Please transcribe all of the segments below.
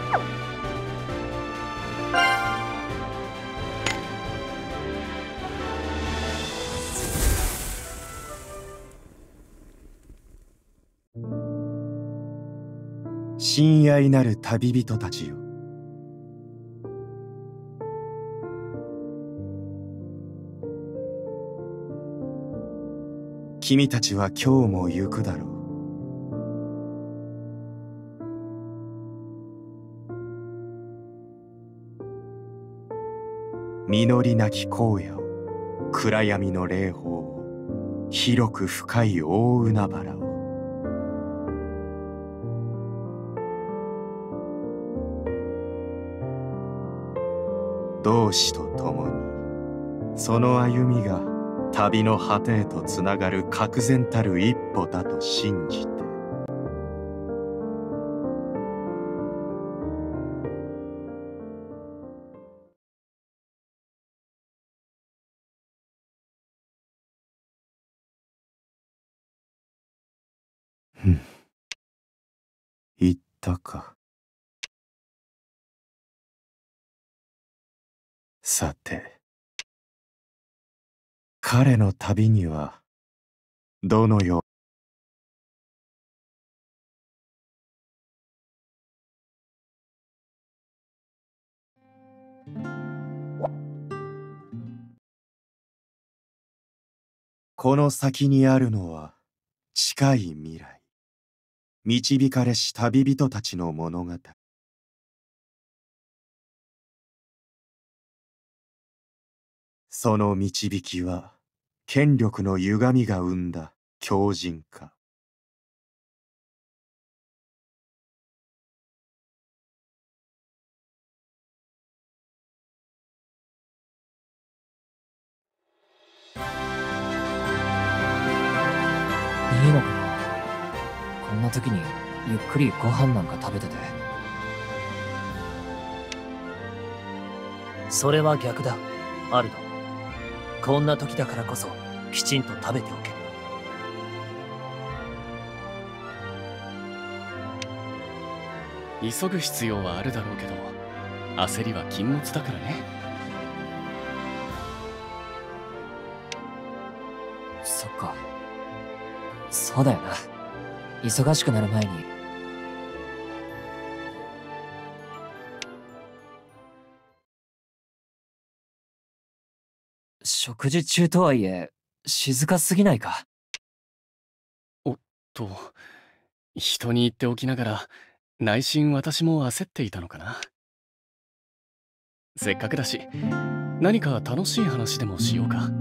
親愛なる旅人たちよ。君たちは今日も行くだろう。実りなき荒野を、暗闇の霊峰を、広く深い大海原を。同志と共に、その歩みが旅の果てへとつながる確然たる一歩だと信じて。言ったか。さて、彼の旅にはどのようこの先にあるのは近い未来、導かれし旅人たちの物語。その導きは権力の歪みが生んだ強靭化。 いいのかな、こんな時にゆっくりご飯なんか食べてて。 それは逆だ、アルド。こんな時だからこそきちんと食べておけ。 急ぐ必要はあるだろうけど、焦りは禁物だからね。 そっか、そうだよな。忙しくなる前に。食事中とはいえ静かすぎないか。 おっと、人に言っておきながら内心私も焦っていたのかな。せっかくだし何か楽しい話でもしようか。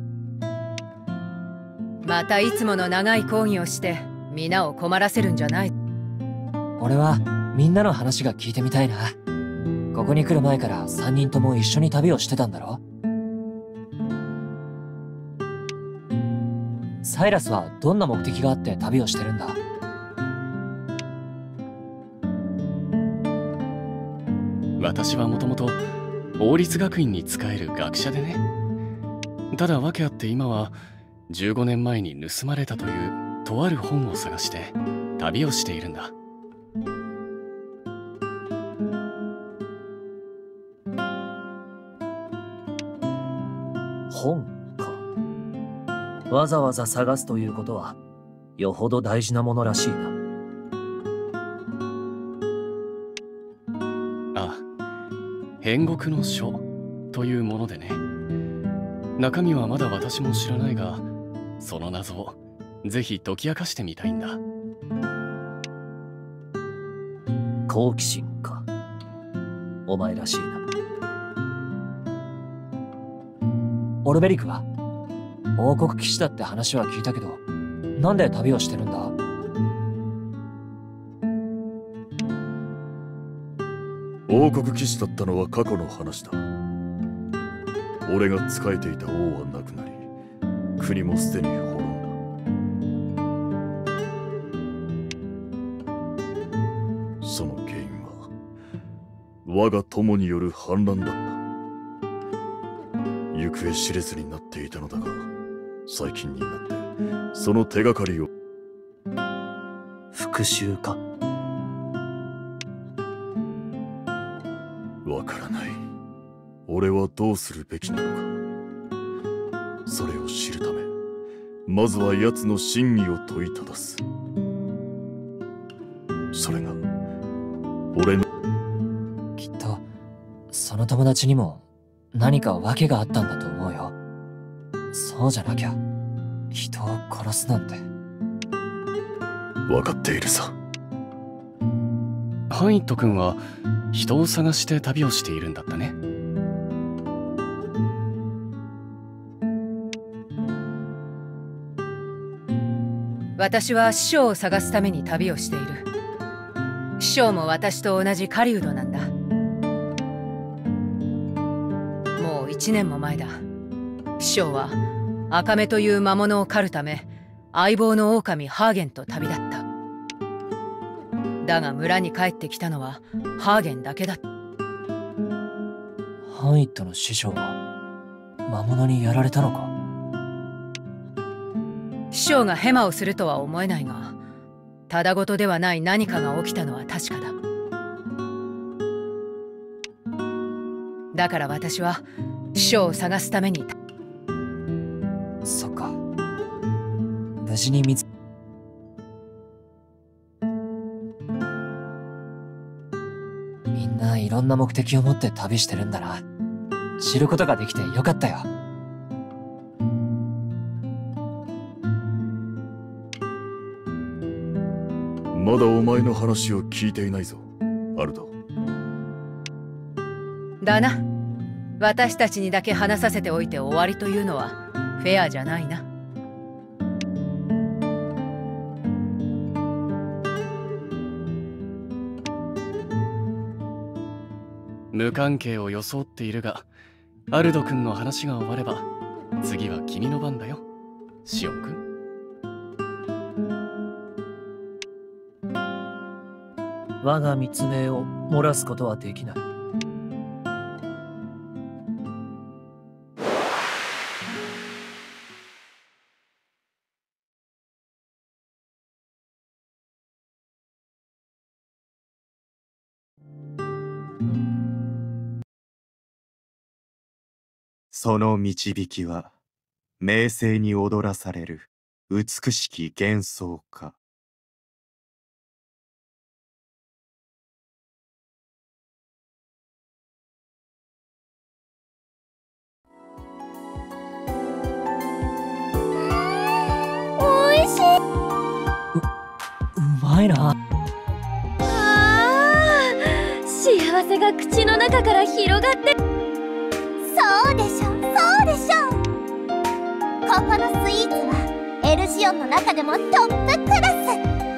またいつもの長い講義をして皆を困らせるんじゃない。 俺はみんなの話が聞いてみたいな。ここに来る前から3人とも一緒に旅をしてたんだろ。サイラスはどんな目的があって旅をしてるんだ？ 私はもともと王立学院に仕える学者でね。ただ訳あって今は15年前に盗まれたというとある本を探して旅をしているんだ。 本か。わざわざ探すということはよほど大事なものらしいな。 ああ、変国の書というものでね。中身はまだ私も知らないが、その謎をぜひ解き明かしてみたいんだ。 好奇心か。お前らしいな。 オルベリクは王国騎士だって話は聞いたけど、なんで旅をしてるんだ？ 王国騎士だったのは過去の話だ。俺が仕えていた王は亡くなり、国もすでに滅んだ。その原因は我が友による反乱だった。行方知れずになっていたのだが、最近になってその手がかりを。 復讐か。 からない。俺はどうするべきなのか。それを知るため、まずは奴の真意を問いただす。それが俺の。 きっとその友達にも何か訳があったんだと思うよ。そうじゃなきゃ人を殺すなんて。 分かっているさ。 ハイット君は人を探して旅をしているんだったね。 私は師匠を探すために旅をしている。師匠も私と同じ狩人なんだ。もう1年も前だ。師匠は赤目という魔物を狩るため相棒の狼ハーゲンと旅立った。だが村に帰ってきたのはハーゲンだけだ。 ハイットの師匠は魔物にやられたのか。 師匠がヘマをするとは思えないが、ただごとではない何かが起きたのは確かだ。だから私は師匠を探すために。 そっか。無事にみんないろんな目的を持って旅してるんだな。知ることができてよかったよ。 まだお前の話を聞いていないぞ、アルド。 だな。私たちにだけ話させておいて終わりというのはフェアじゃないな。 無関係を装っているが、アルド君の話が終われば次は君の番だよ、シオン君。 我が密命を漏らすことはできない。 その導きは名声に踊らされる美しき幻想か。 おいしい。 うまいな。 幸せが口の中から広がって。そうでしょ、そうでしょ。ここのスイーツはエルシオンの中でもトップクラス。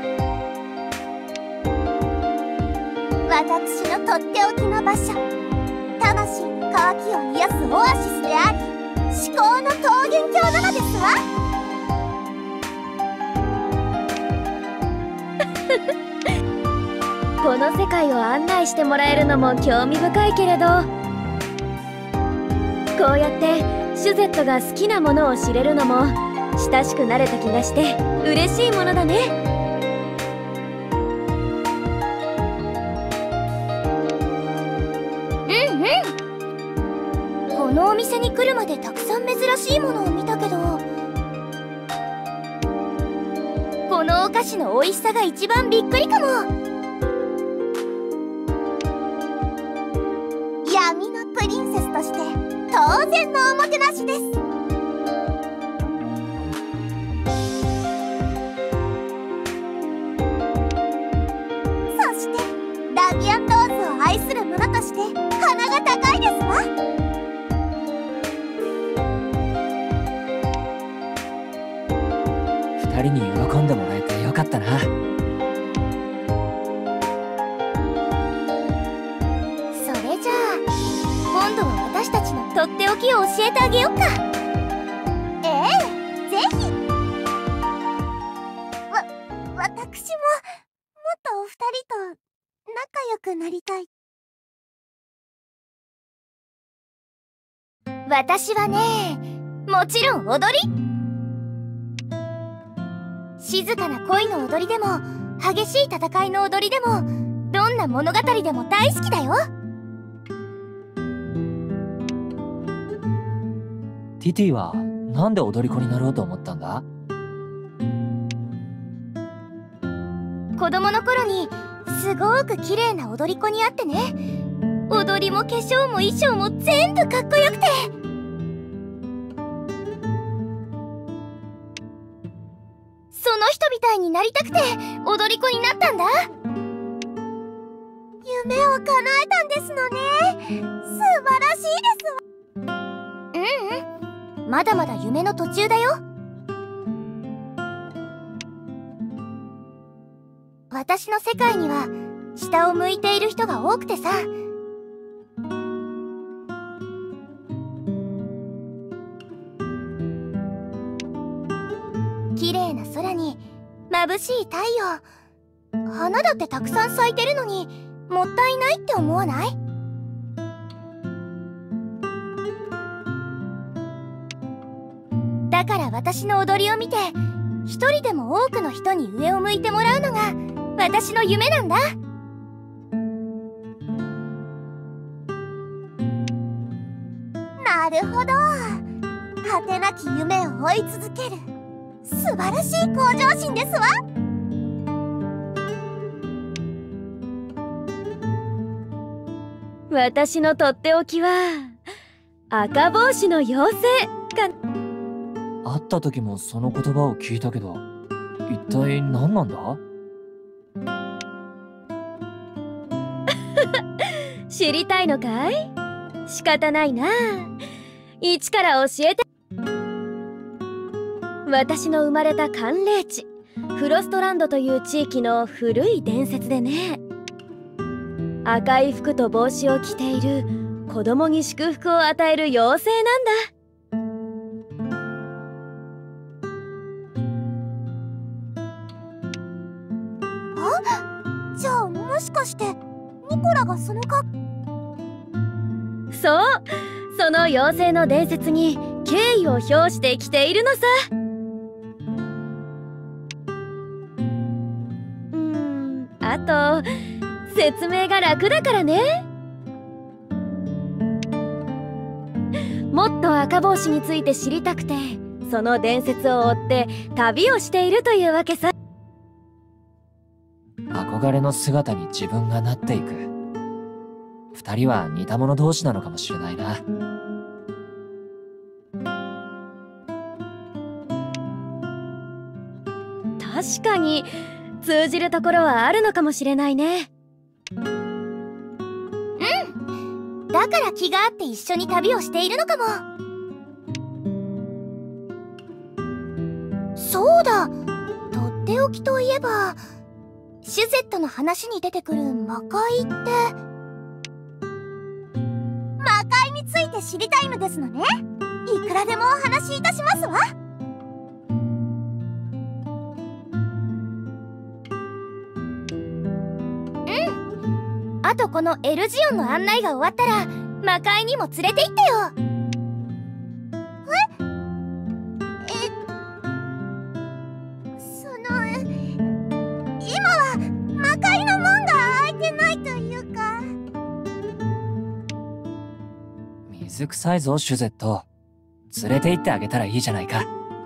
私のとっておきの場所、魂の渇きを癒すオアシスであり至高の桃源郷なのですわ。この世界を案内してもらえるのも興味深いけれど、こうやってシュゼットが好きなものを知れるのも親しくなれた気がして嬉しいものだね。うんうん。このお店に来るまでたくさん珍しいものを見たけど、このお菓子の美味しさが一番びっくりかも。闇のプリンセスとして当然のおもてなしです。そしてラビアンローズを愛する者として鼻が高いですわ。 二人に喜んでもらえてよかったな。 今度は私たちのとっておきを教えてあげようか。ええ、ぜひ。私ももっとお二人と仲良くなりたい。私はね、もちろん踊り。静かな恋の踊りでも激しい戦いの踊りでもどんな物語でも大好きだよ。 ティティはなんで踊り子になろうと思ったんだ？ 子供の頃にすごく綺麗な踊り子に会ってね。踊りも化粧も衣装も全部かっこよくて、その人みたいになりたくて踊り子になったんだ。夢を叶えたんですのね。素晴らしいですわ。まだまだ夢の途中だよ。私の世界には下を向いている人が多くてさ。綺麗な空に眩しい太陽、花だってたくさん咲いてるのにもったいないって思わない？だから私の踊りを見て一人でも多くの人に上を向いてもらうのが私の夢なんだ。なるほど。果てなき夢を追い続ける素晴らしい向上心ですわ。 私のとっておきは赤帽子の妖精か。 会った時もその言葉を聞いたけど、一体何なんだ？ 知りたいのかい？仕方ないな。一から教えて。私の生まれた寒冷地フロストランドという地域の古い伝説でね、赤い服と帽子を着ている子供に祝福を与える妖精なんだ。 じゃあもしかしてニコラがそのそう、その妖精の伝説に敬意を表して着ているのさ。あと説明が楽だからね。もっと赤帽子について知りたくて、その伝説を追って旅をしているというわけさ。 憧れの姿に自分がなっていく。二人は似た者同士なのかもしれないな。 確かに通じるところはあるのかもしれないね。 だから気があって一緒に旅をしているのかも。そうだ、とっておきといえばシュゼットの話に出てくる魔界って、魔界について知りたいのですのね。いくらでもお話しいたしますわ。あとこのエルジオンの案内が終わったら魔界にも連れて行ってよ。今は魔界の門が開いてないというか。 水臭いぞシュゼット。連れて行ってあげたらいいじゃないか。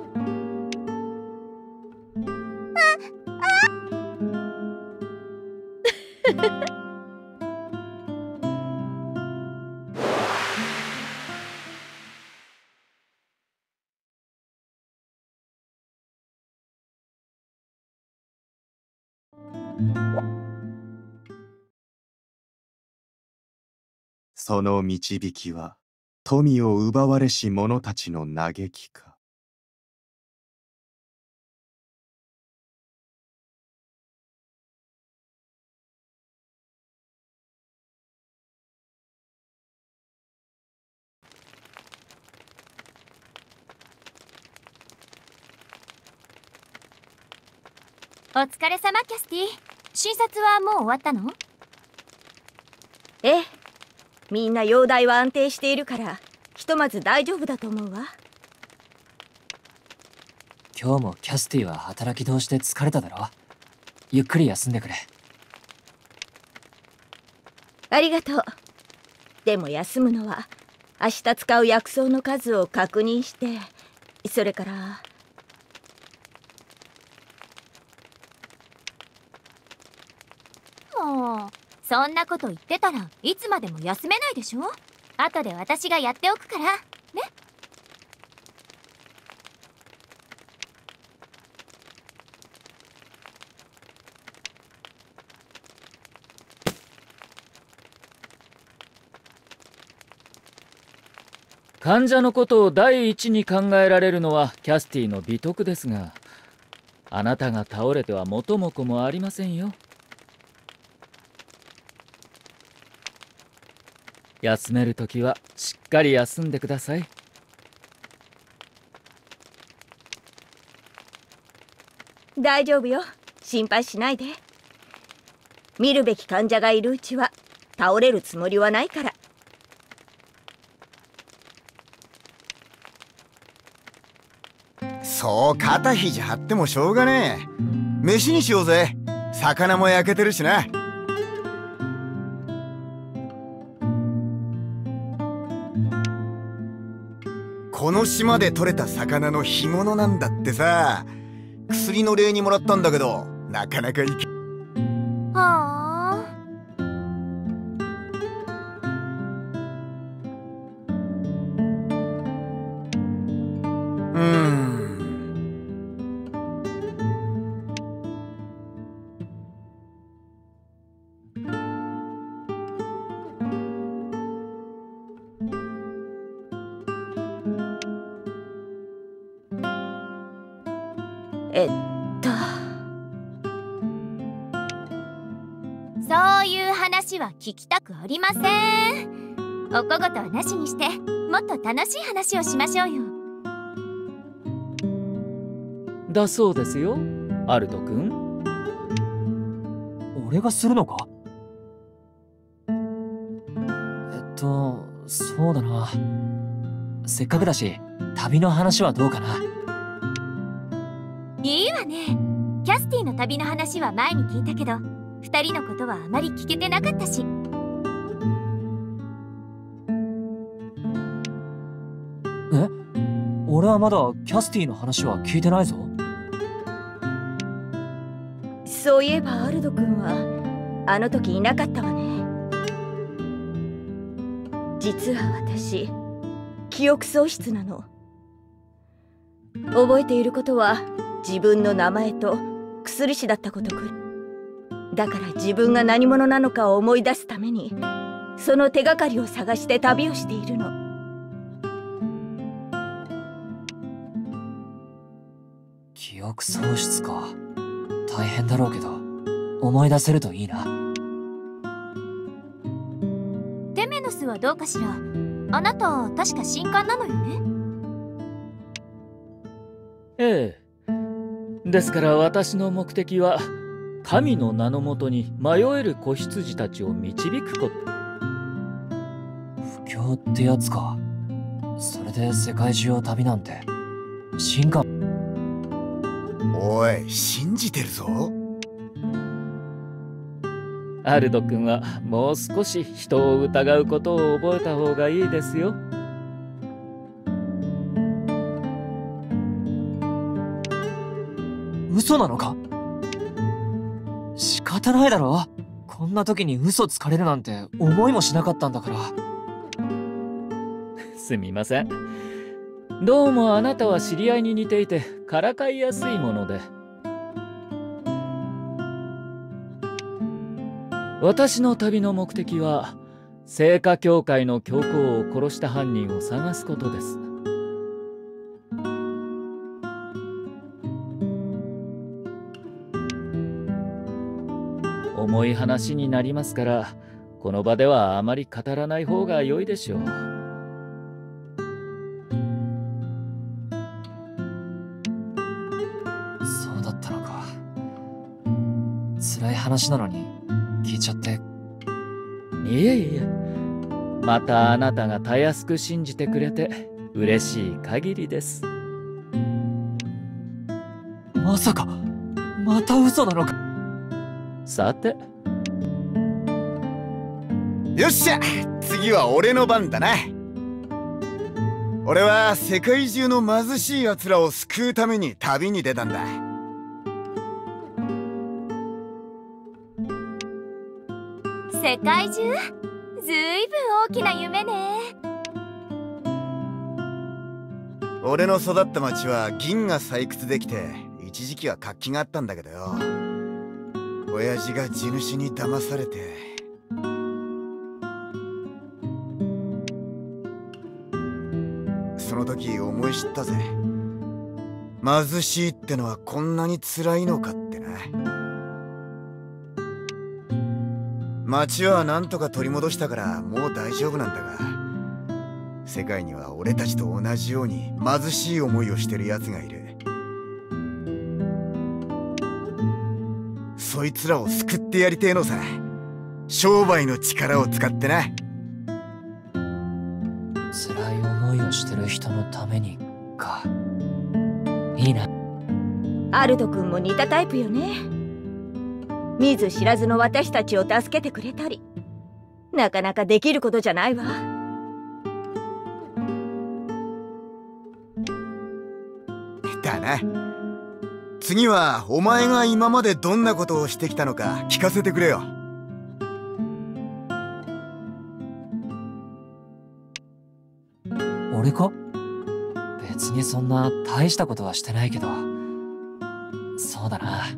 その導きは富を奪われし者たちの嘆きか。 お疲れ様キャスティ。診察はもう終わったの？ ええ、みんな容体は安定しているからひとまず大丈夫だと思うわ。 今日もキャスティは働き通して疲れただろ。ゆっくり休んでくれ。 ありがとう。でも休むのは明日使う薬草の数を確認して、それから。 もうそんなこと言ってたらいつまでも休めないでしょ。後で私がやっておくからね。 患者のことを第一に考えられるのはキャスティの美徳ですが、あなたが倒れては元も子もありませんよ。休めるときはしっかり休んでください。 大丈夫よ、心配しないで。見るべき患者がいるうちは倒れるつもりはないから。 そう肩肘張ってもしょうがねえ。飯にしようぜ。魚も焼けてるしな。この島で取れた魚の干物なんだってさ。薬の礼にもらったんだけど、なかなかいけ。 はあ。そういう話は聞きたくありません。お小言はなしにしてもっと楽しい話をしましょうよ。 だそうですよ、アルト君。 俺がするのか？そうだな。せっかくだし旅の話はどうかな。 いいわね。キャスティの旅の話は前に聞いたけど、2人のことはあまり聞けてなかったし。 え？俺はまだキャスティの話は聞いてないぞ。 そういえばアルド君はあの時いなかったわね。実は私記憶喪失なの。覚えていることは自分の名前と薬師だったことくらい。だから自分が何者なのかを思い出すためにその手がかりを探して旅をしているの。 記憶喪失か。大変だろうけど思い出せるといいな。 テメノスはどうかしら。あなた確か神官なのよね。 ええ。ですから私の目的は神の名のもとに迷える子羊たちを導くこと。 布教ってやつか。それで世界中を旅なんて。神官。 おい、信じてるぞ。 アルド君はもう少し人を疑うことを覚えた方がいいですよ。 嘘なのか？仕方ないだろ。こんな時に嘘つかれるなんて思いもしなかったんだから。 すみません。どうもあなたは知り合いに似ていてからかいやすいもので。私の旅の目的は聖火教会の教皇を殺した犯人を探すことです。重い話になりますからこの場ではあまり語らない方が良いでしょう。 そうだったのか。辛い話なのに聞いちゃって。 いえいえ、またあなたがたやすく信じてくれて嬉しい限りです。 まさかまた嘘なのか。 さて、 よっしゃ、次は俺の番だな。 俺は世界中の貧しい奴らを救うために旅に出たんだ。 世界中？ずいぶん大きな夢ね。 俺の育った町は銀が採掘できて一時期は活気があったんだけどよ、親父が地主に騙されて。その時思い知ったぜ。貧しいってのはこんなに辛いのかってな。町はなんとか取り戻したからもう大丈夫なんだが、世界には俺たちと同じように貧しい思いをしてる奴がいる。そいつらを救ってやりてえのさ。商売の力を使ってな。 辛い思いをしてる人のためにか。いいな。 アルト君も似たタイプよね。見ず知らずの私たちを助けてくれたり、なかなかできることじゃないわ。 だな。次はお前が今までどんなことをしてきたのか聞かせてくれよ。 俺か？別にそんな大したことはしてないけど。そうだな。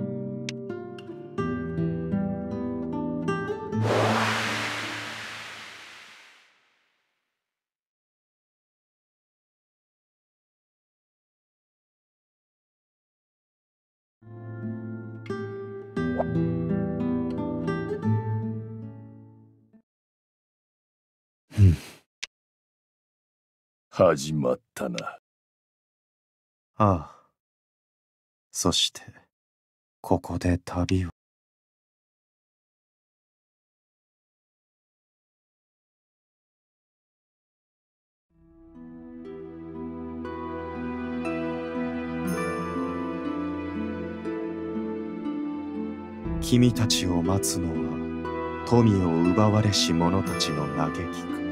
始まったな。 ああ。そして、ここで旅を。君たちを待つのは、富を奪われし者たちの嘆きか。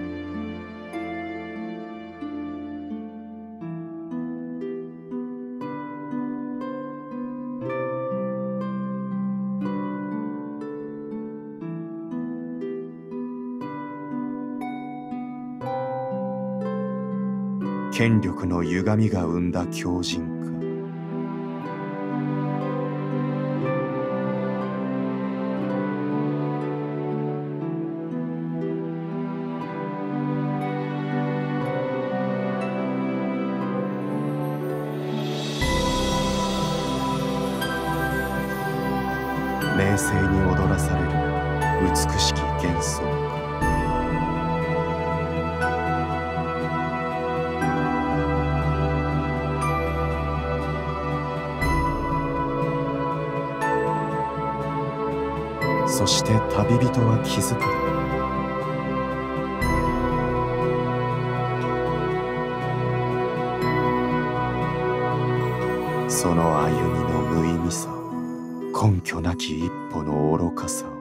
権力の歪みが生んだ狂人か。名声に踊らされる美しき幻想か。そして旅人は気づく。その歩みの無意味さを、根拠なき一歩の愚かさを。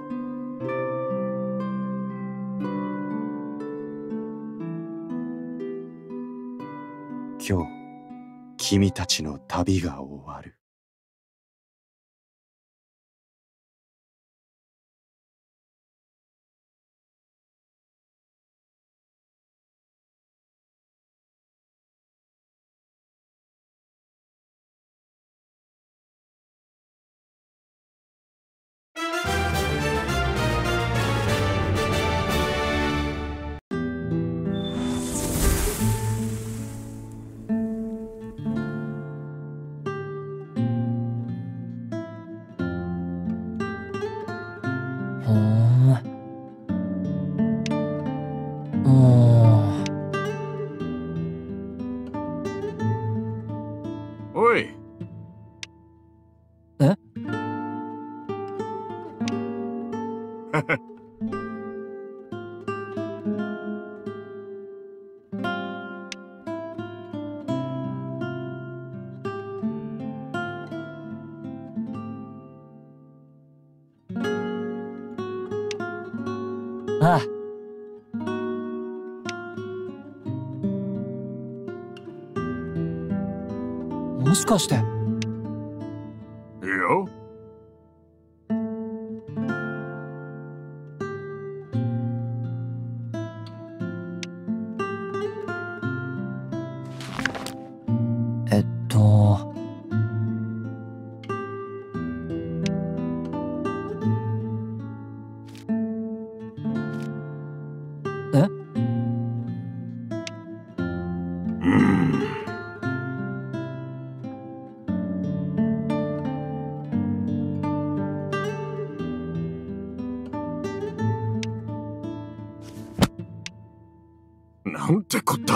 今日、君たちの旅が終わる。 おい。 え？ああ。 もしかして。 いや。なんてこった。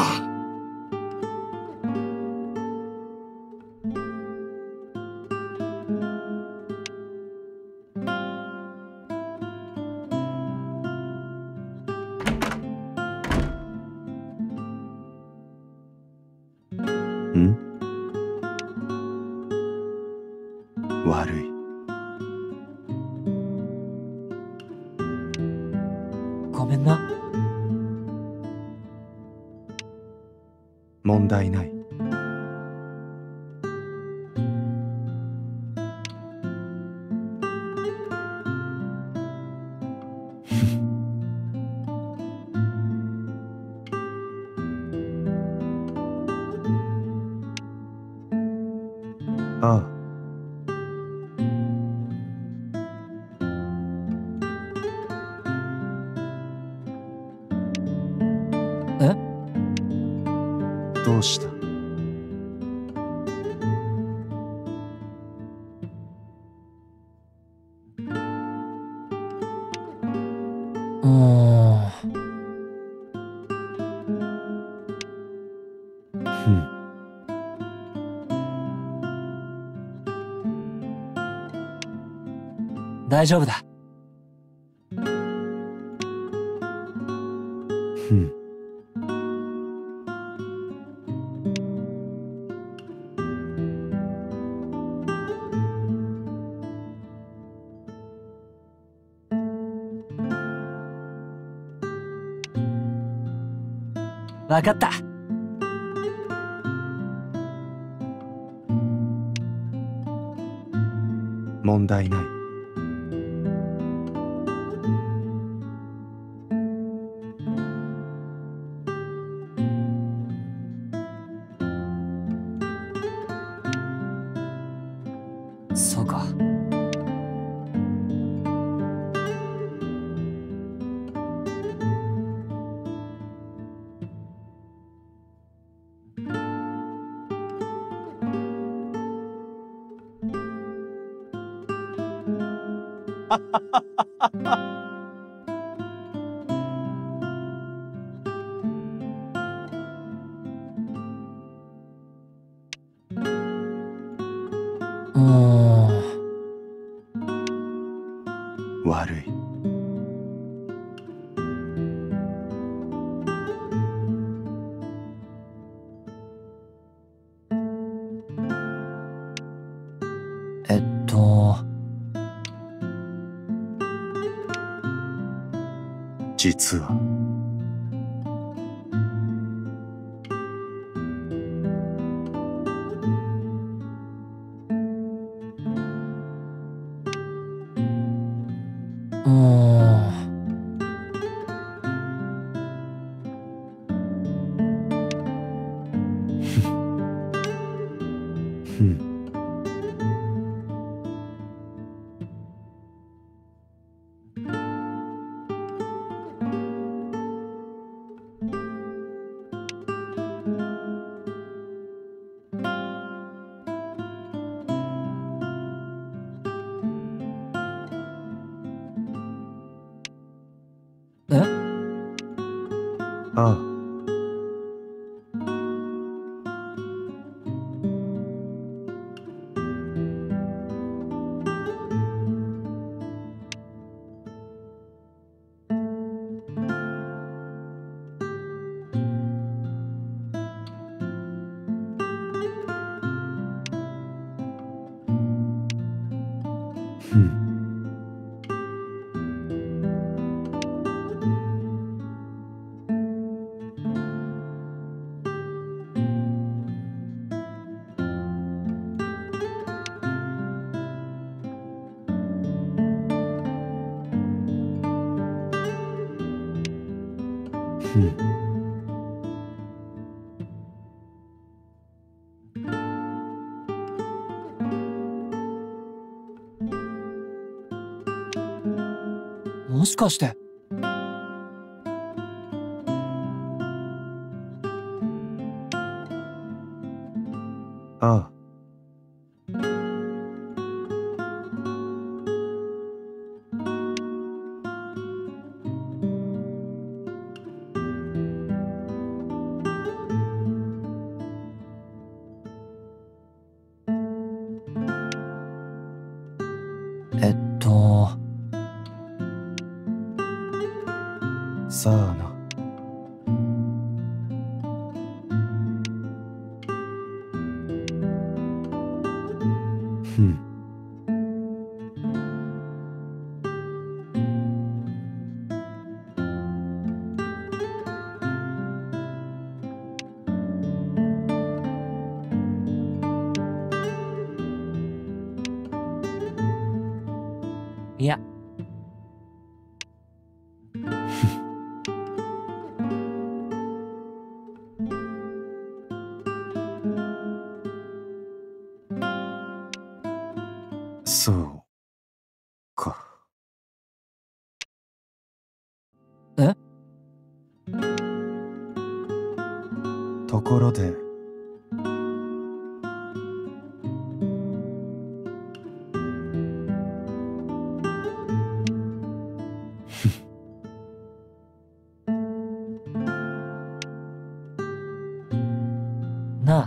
悪い。 ごめんな。 問題ない。ああ。どうした？ 大丈夫だ。わかった。 問題ない。 そうか。 悪い。実はああ。 もしかして。 ああ。さあな。 いや。 そうか。 え？ ところでなあ。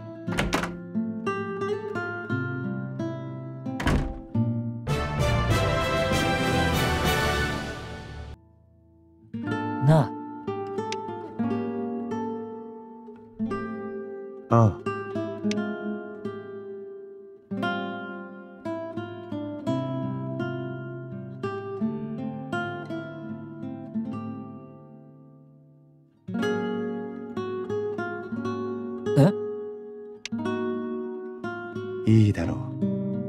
なあ。 ああ。いいだろう。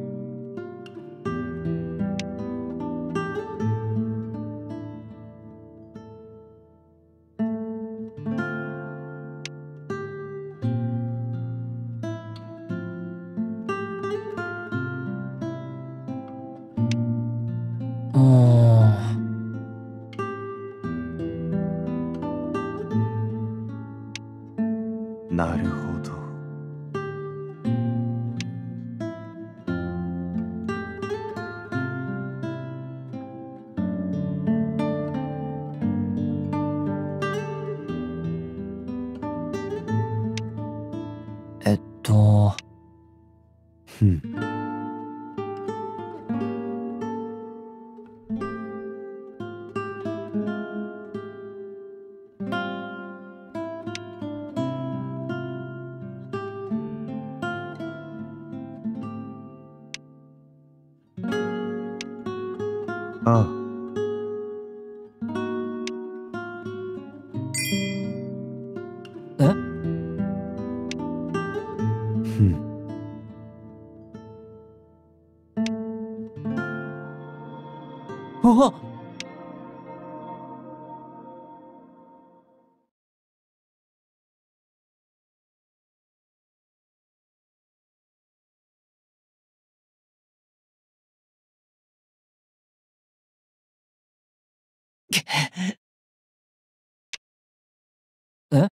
なるほど。ふん。ああ。 え？ ふん。 あっ！え？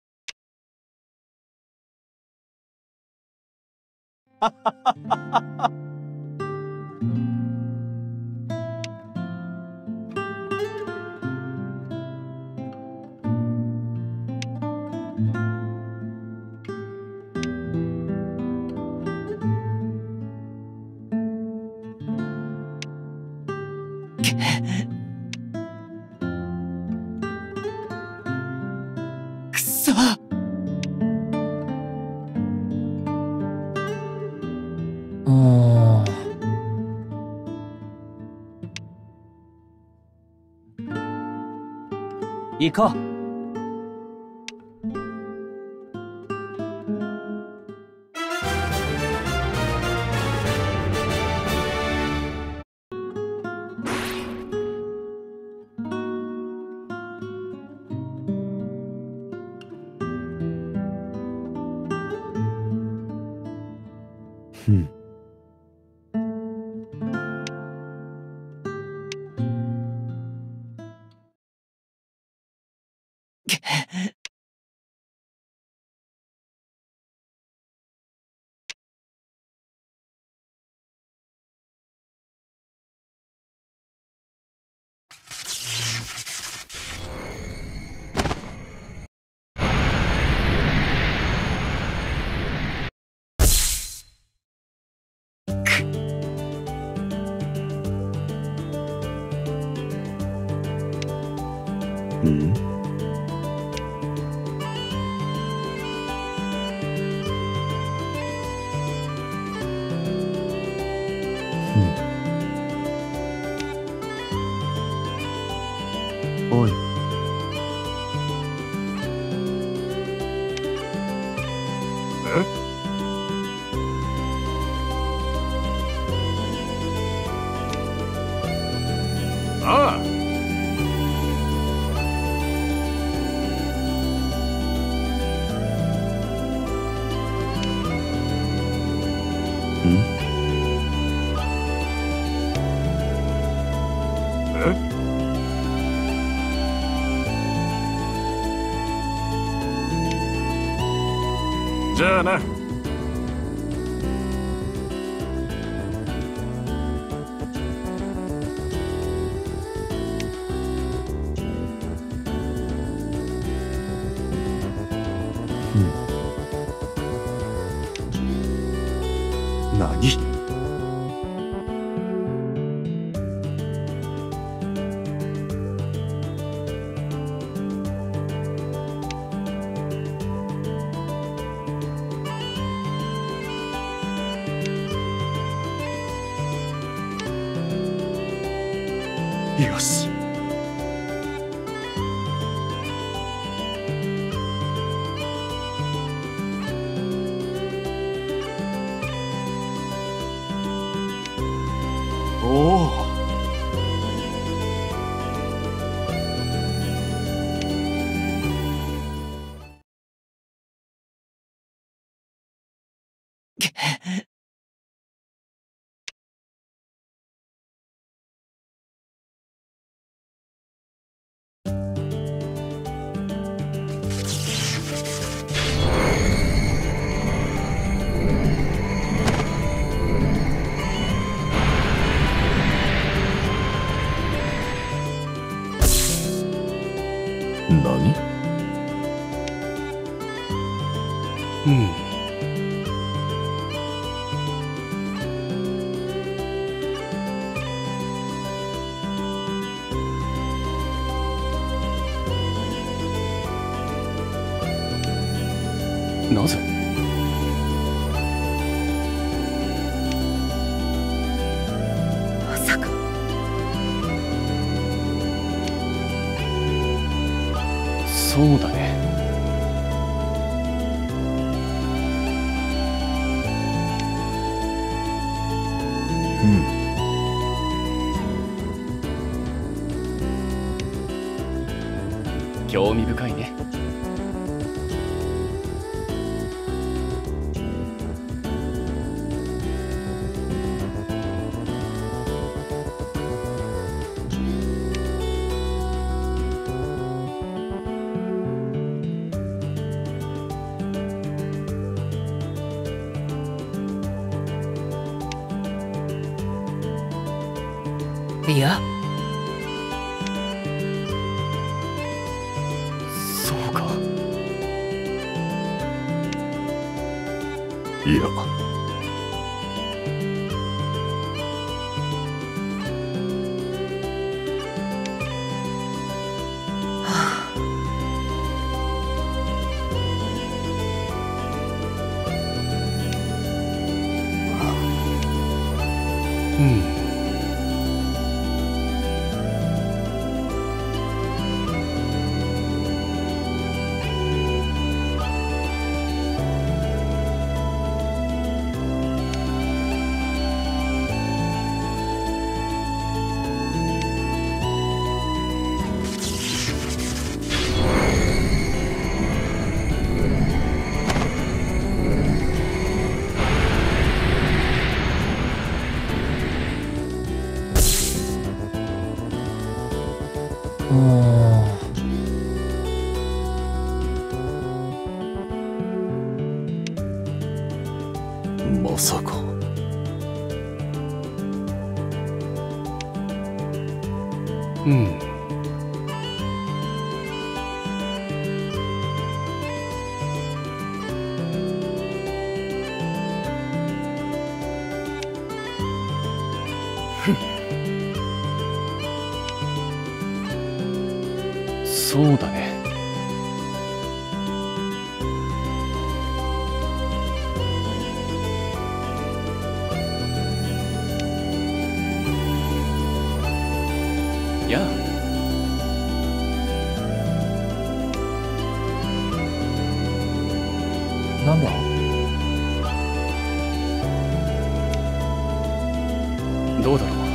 くそ！行こう。 おい。 ああ。じゃあな。 何？よし。おお。 何？ なぜ？ まさか。 そうだね。興味深いね。 いや、 そうか。 いや。 うん。そうだね。やあ。 なんだ？ どうだろう。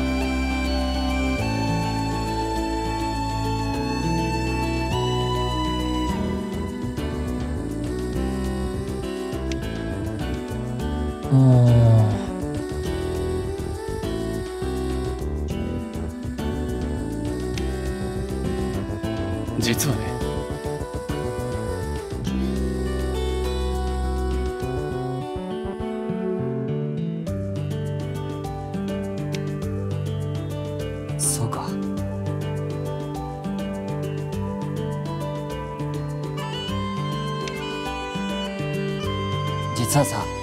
実はね。 そうか。実はさ。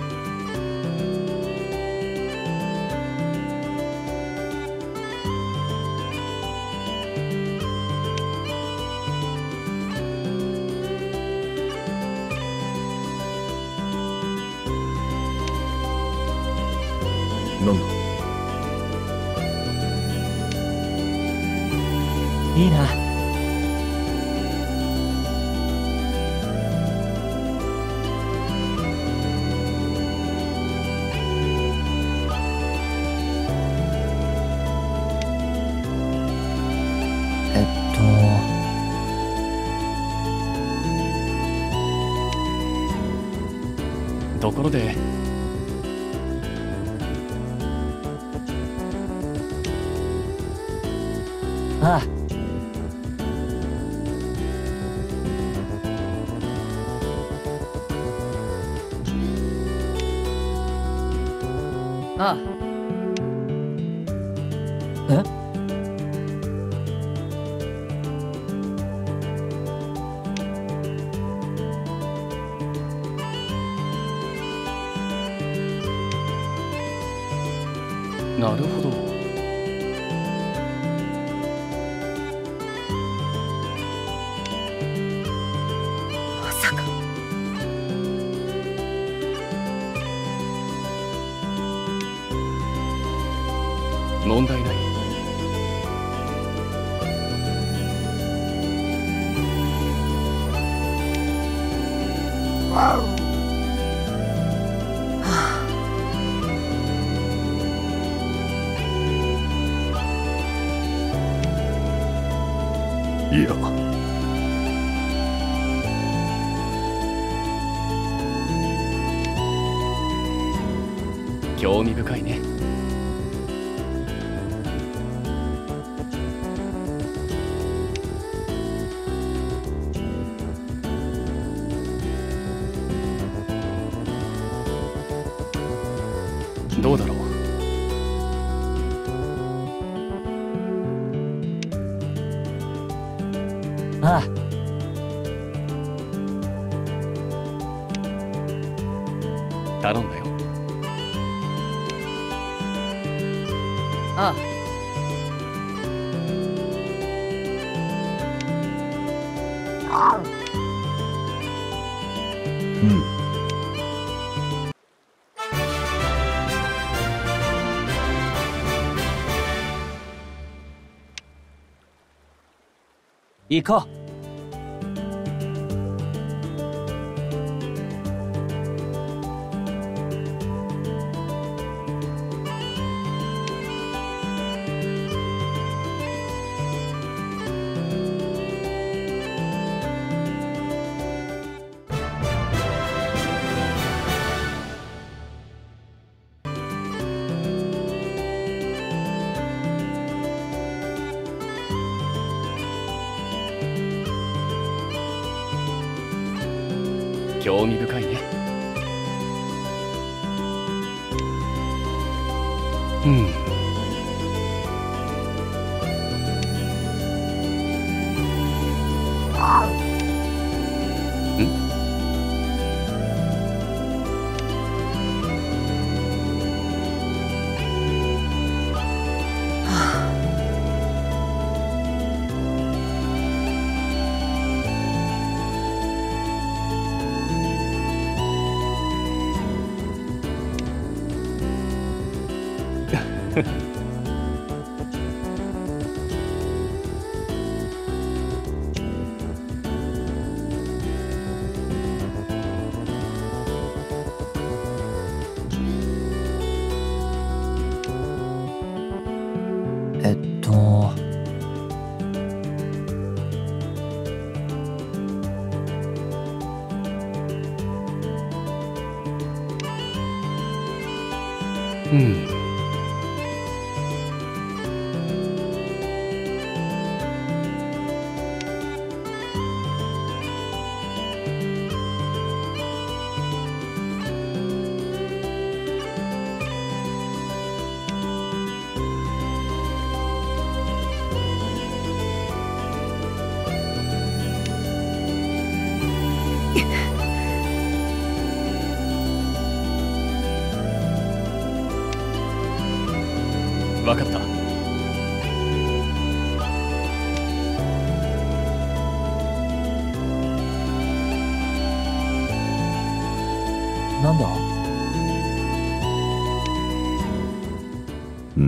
なんだ？ いいな。 ところで。 ああ。 ああ。 え？ なるほど。 まさか。 問題ない。 いや、 興味深いね。どうだろう。 ああ。 頼んだよ。 ああ。 うん。 行こう。 興味深いね。うん。 うん。わかった。 なんだ？ うん？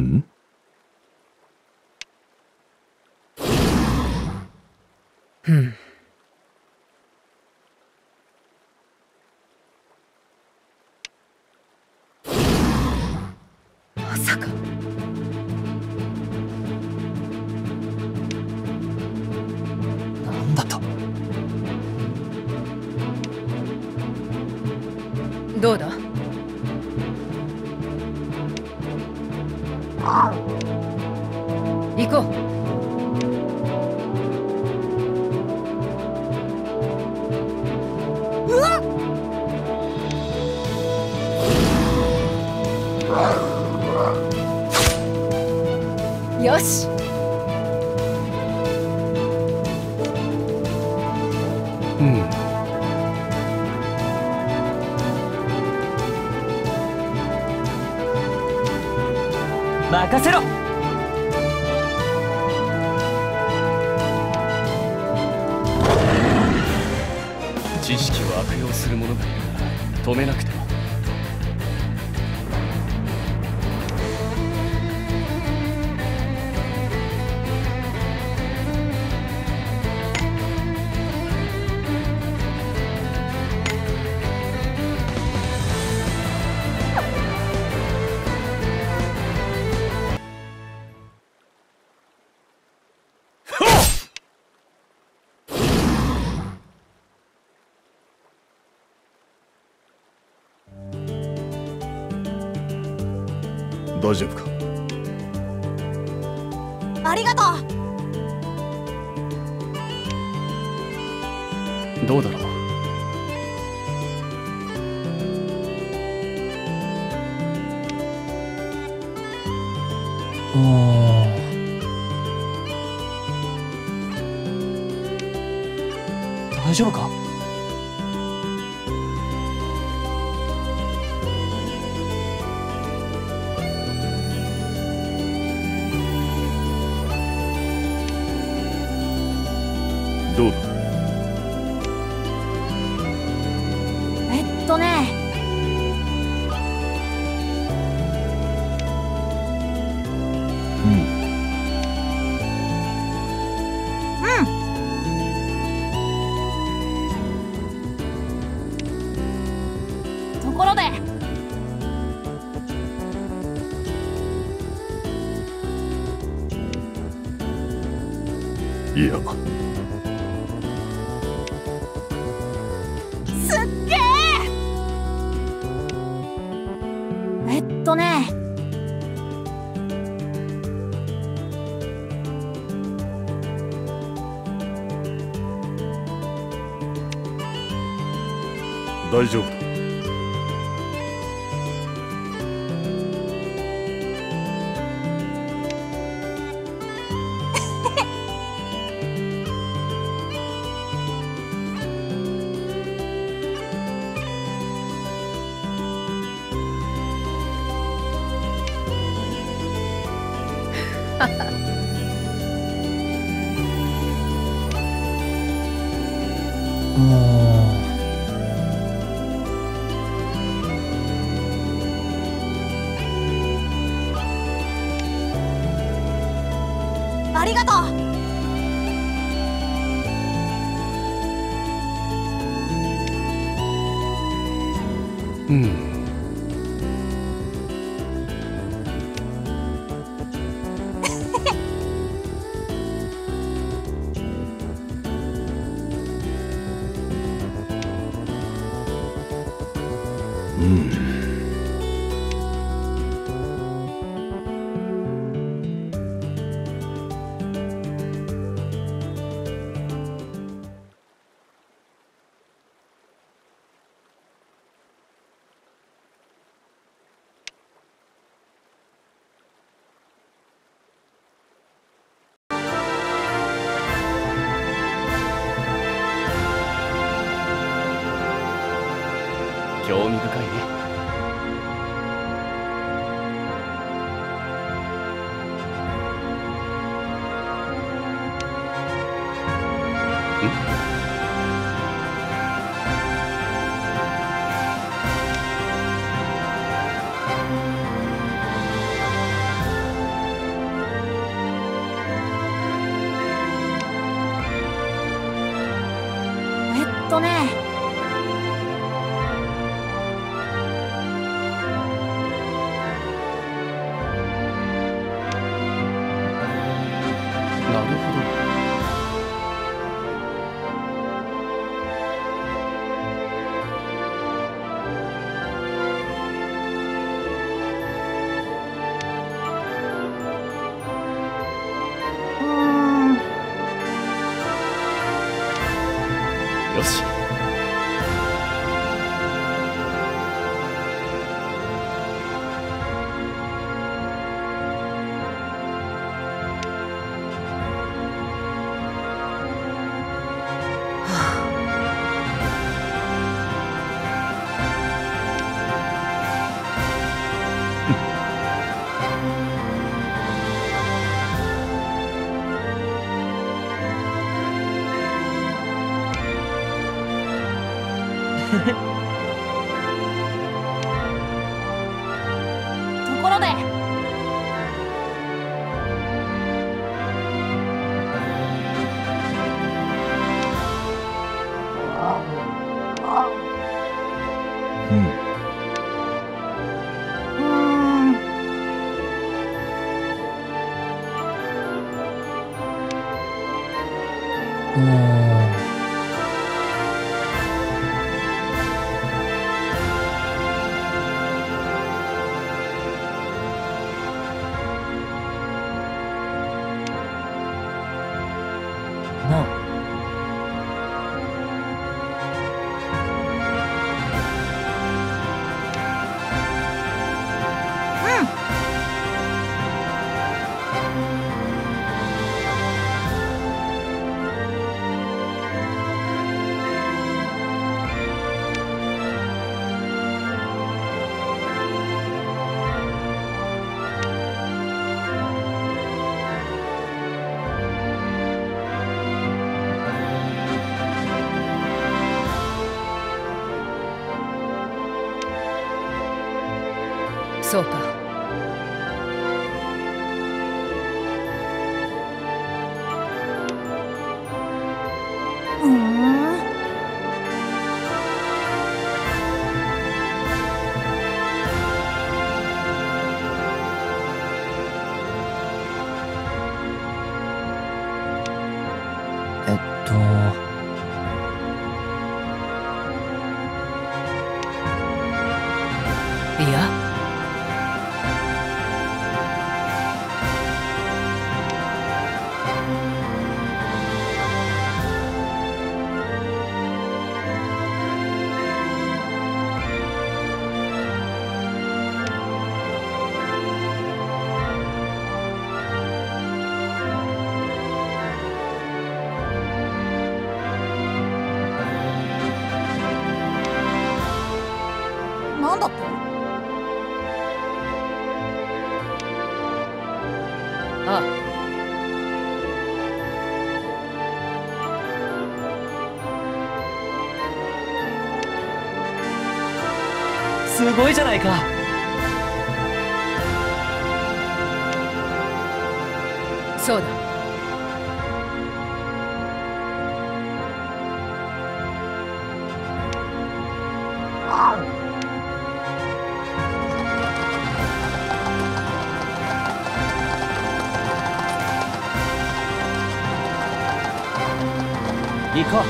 まさか。 なんだと？ どうだ？行こう。 うわっ！ よし。 うん。 任せろ。 知識を悪用する者がいるなら止めなくても。 大丈夫か？ ありがとう。 どうだろう。 大丈夫か？ どうだ？ ところでいや、 すっげえ。 大丈夫だ。 ありがとう。 うん。 興味深いね。なるほど。よし。 ところでなあ、 そうか。 えっと、 いや、 なんだって？ ああ、 すごいじゃないか。 そうだ。 行こう。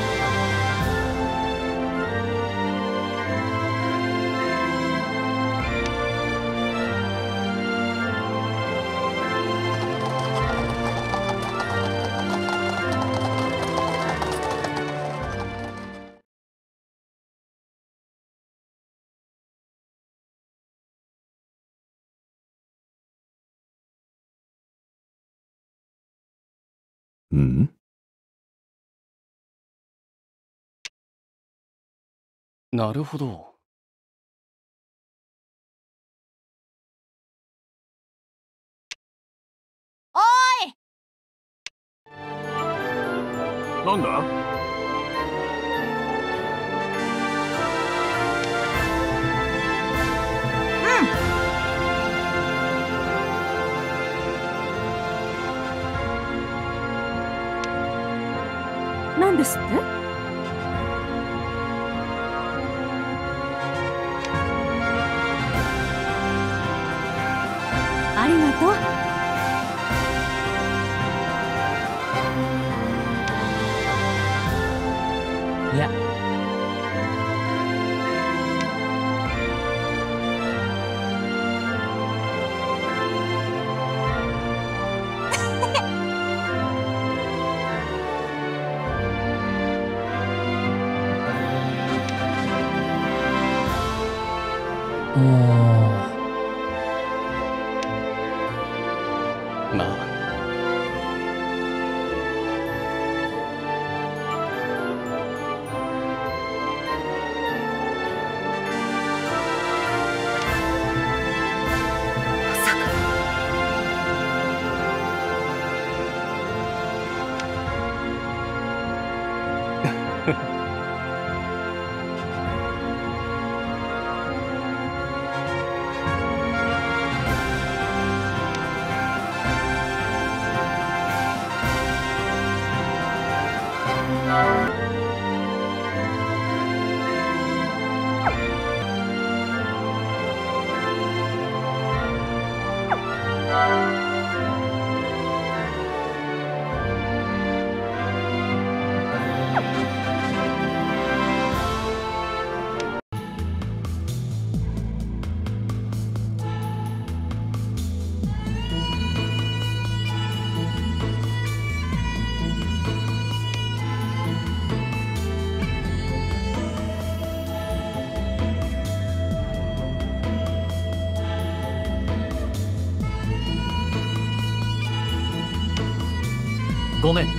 うん。 なるほど。 なんだ？ なんですって？ありがとう。 いや、 まあごめん。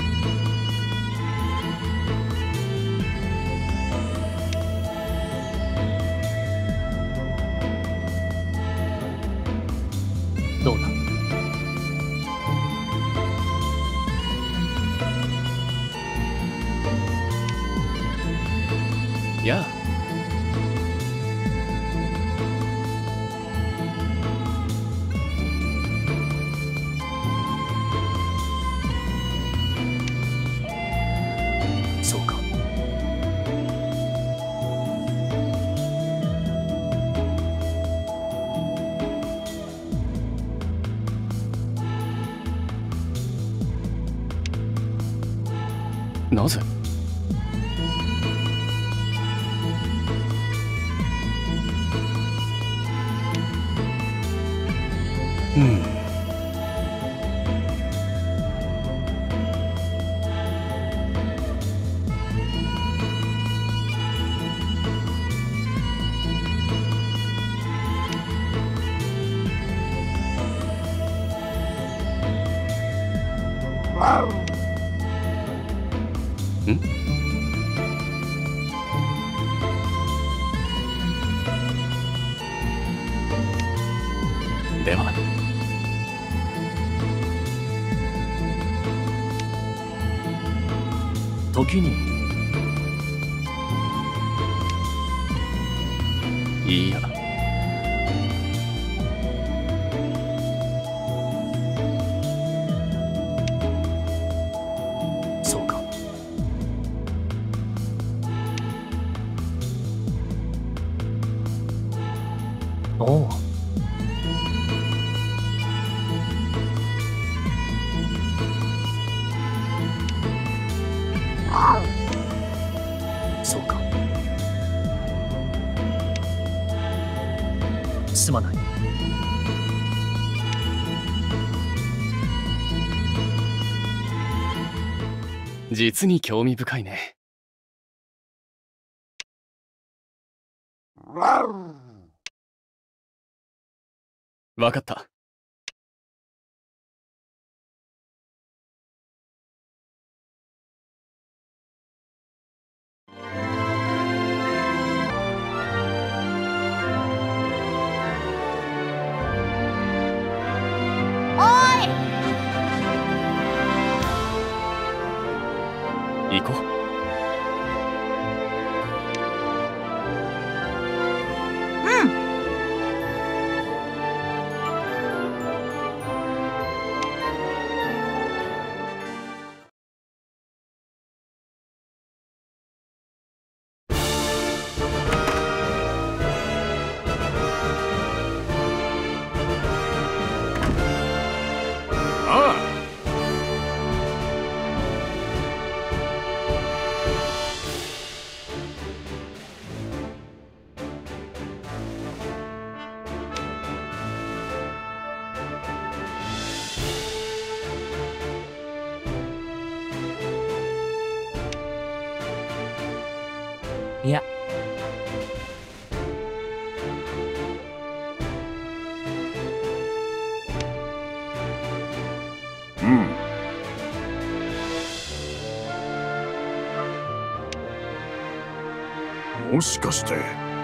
どうだ？ やあ、 そうか。 なぜ？では時にいいや。 そうか。おう。そうか。すまない。 実に興味深いね。わかった。 行こう。 いや、 もしかして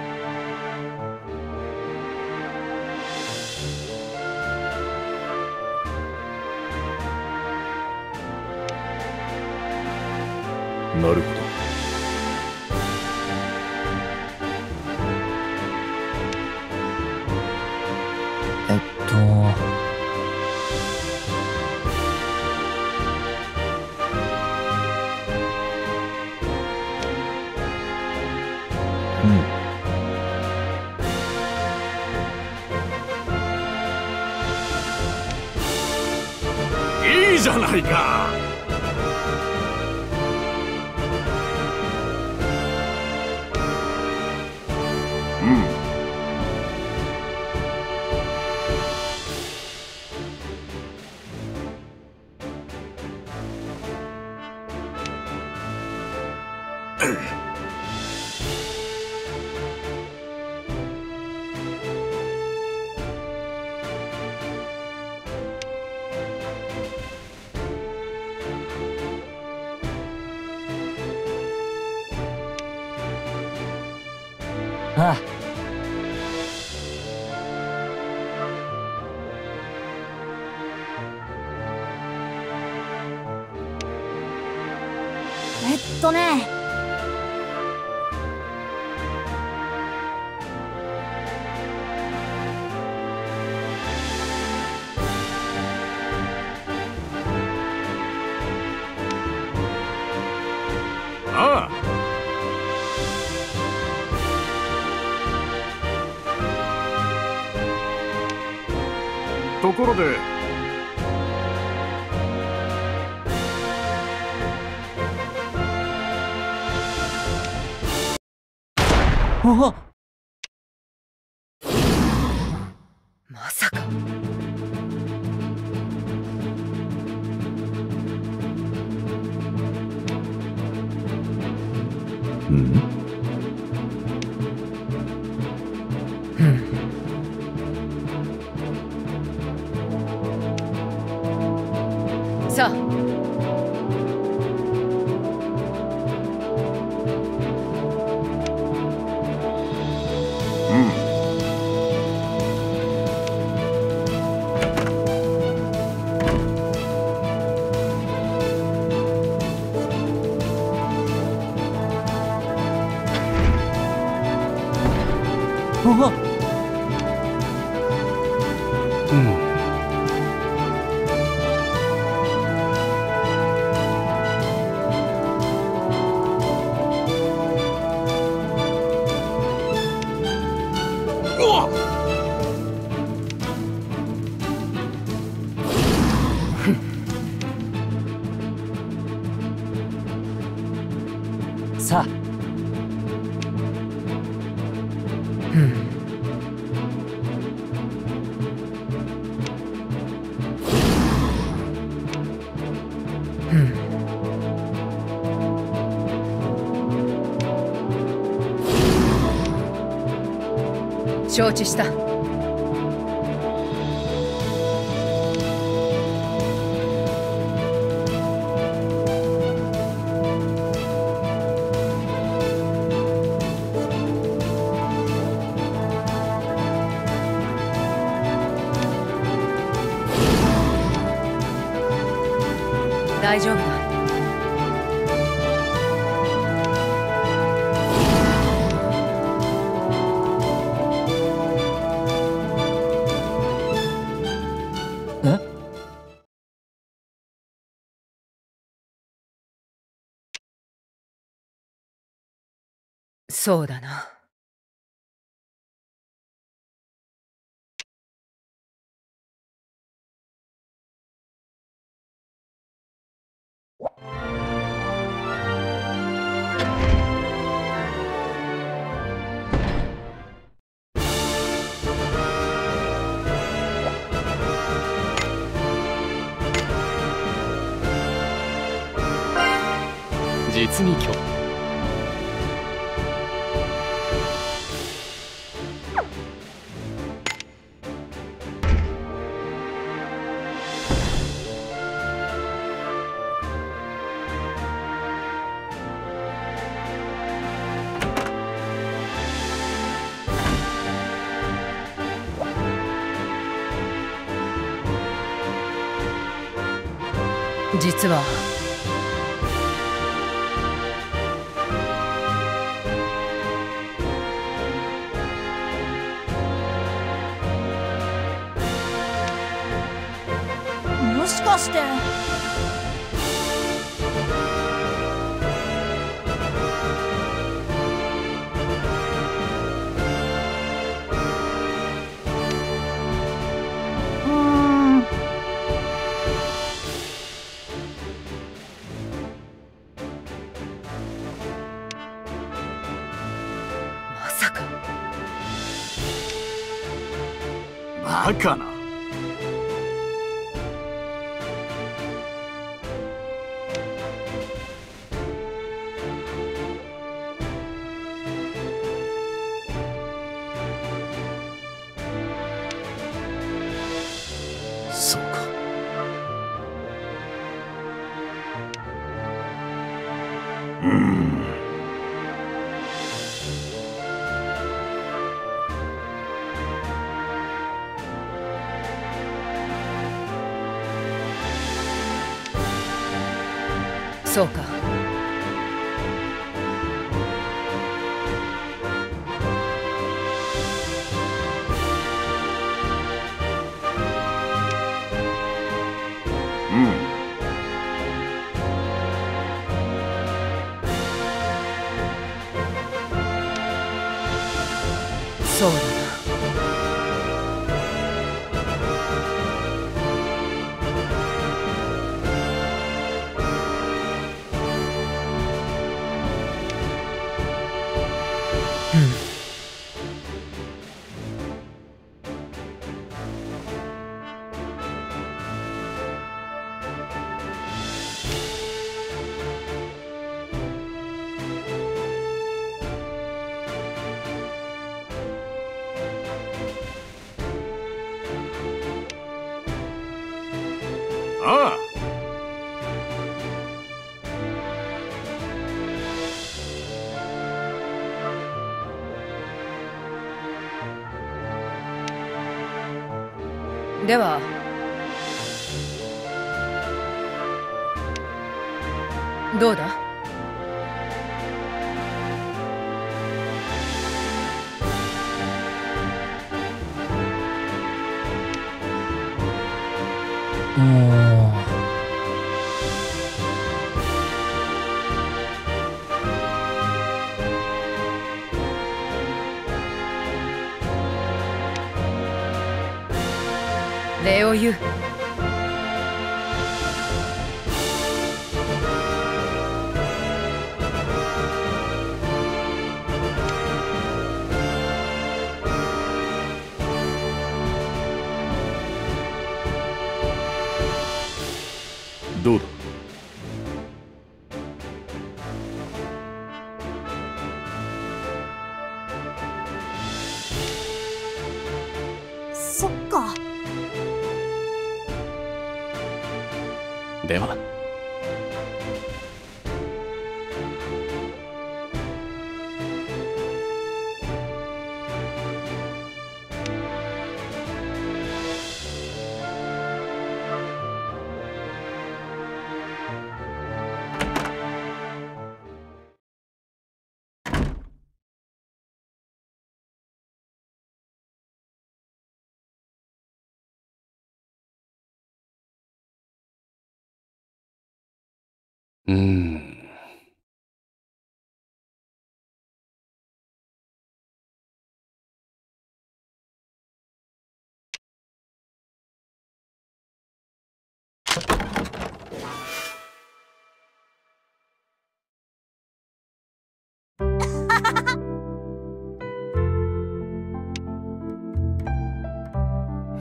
なるほど。いいじゃないか。 ああ、 ね。 ああ。ところでおっ、 まさか。さあ、 おっ、さあ、 承知した。大丈夫だ。 そうだな。 実に今日実はもしかして。 まさか。 バカな。 そうか。 そうか。そうだな。 ああ。 ではどうだ？ も礼を言う。 どうだ。 そっか。 では。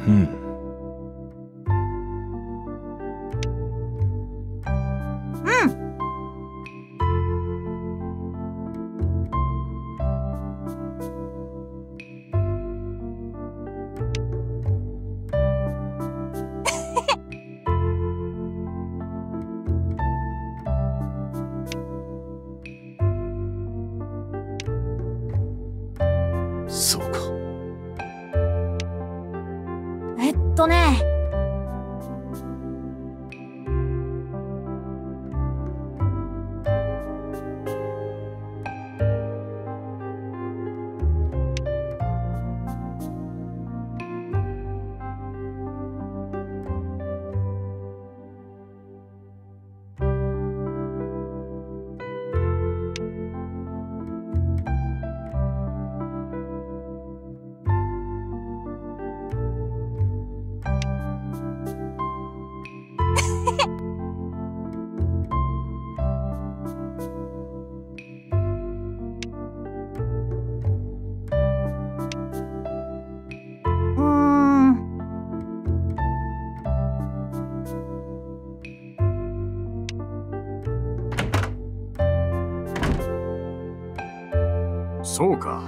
そうか。 ね。 そうか。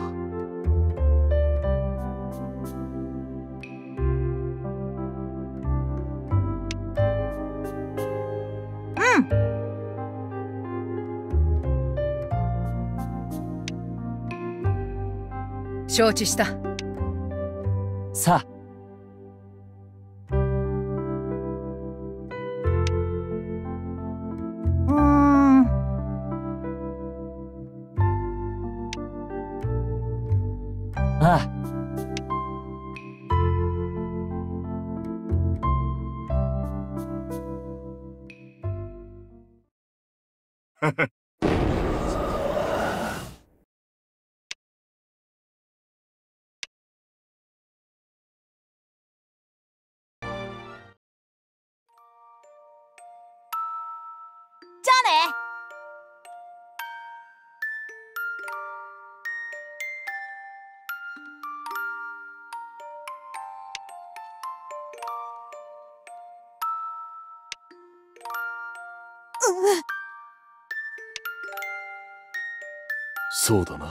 承知した。 さあ。ああ。 じゃあね。 そうだな。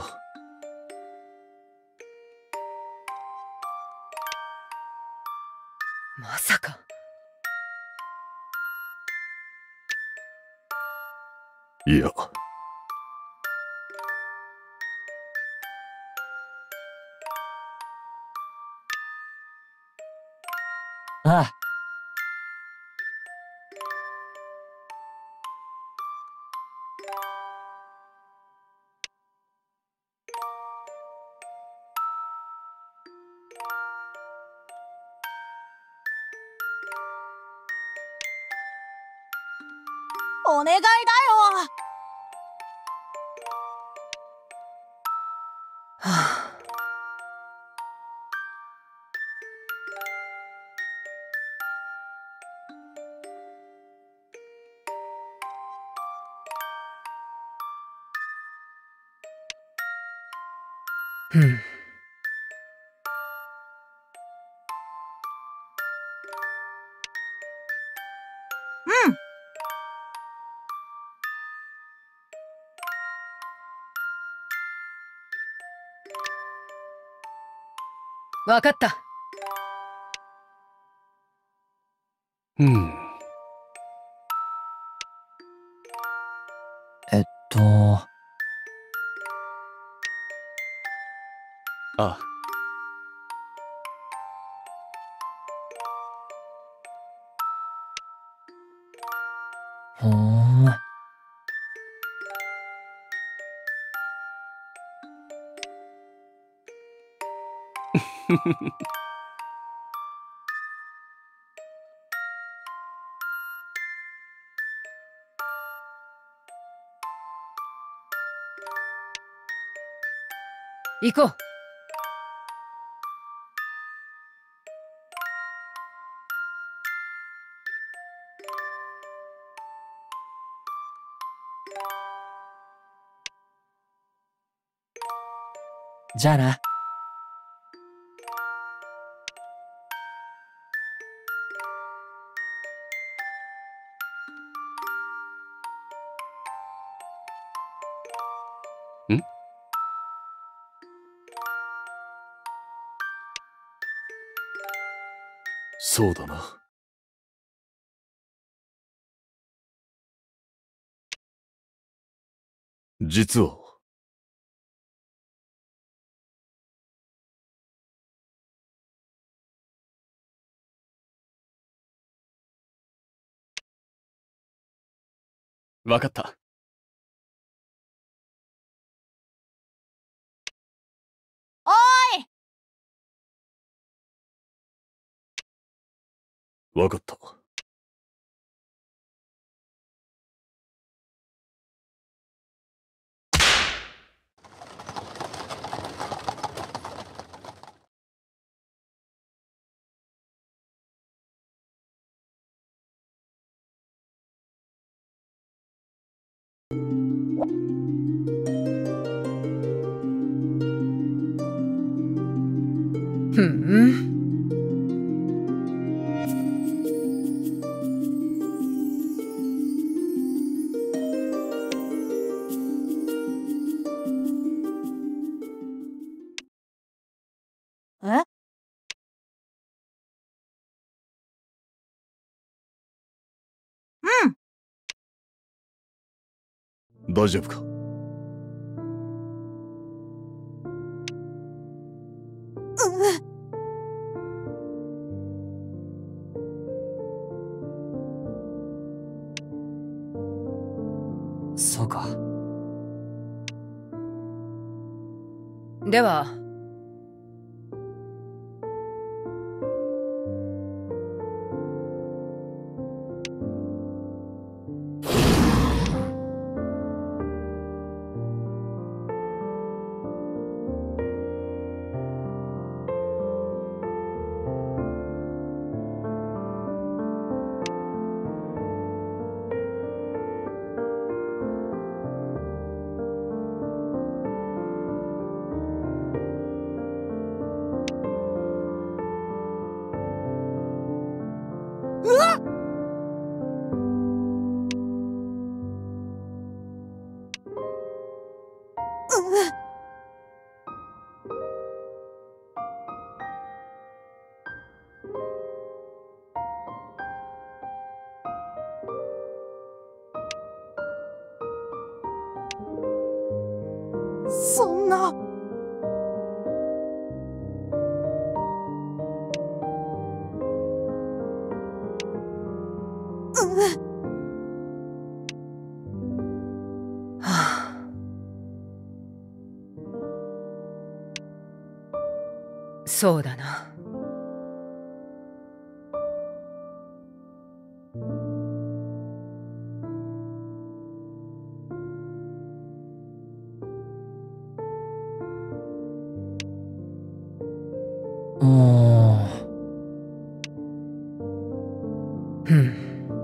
まさか。 いや。 ああ。 お願いだよ。 はあ。うん。わかった。 うん。ああ。 ふん。 行こう。 じゃあな。 ん？ そうだな。実は。 わかった。 おーい。 わかった。 ふん。 え？うん。 大丈夫か？ そうか。 では、 うわっ。そんな。 はあ、そうだな。ふん。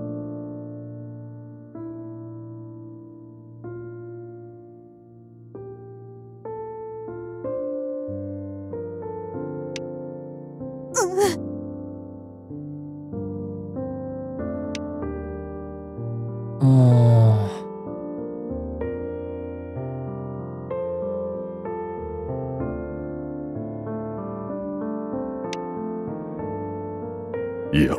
いや。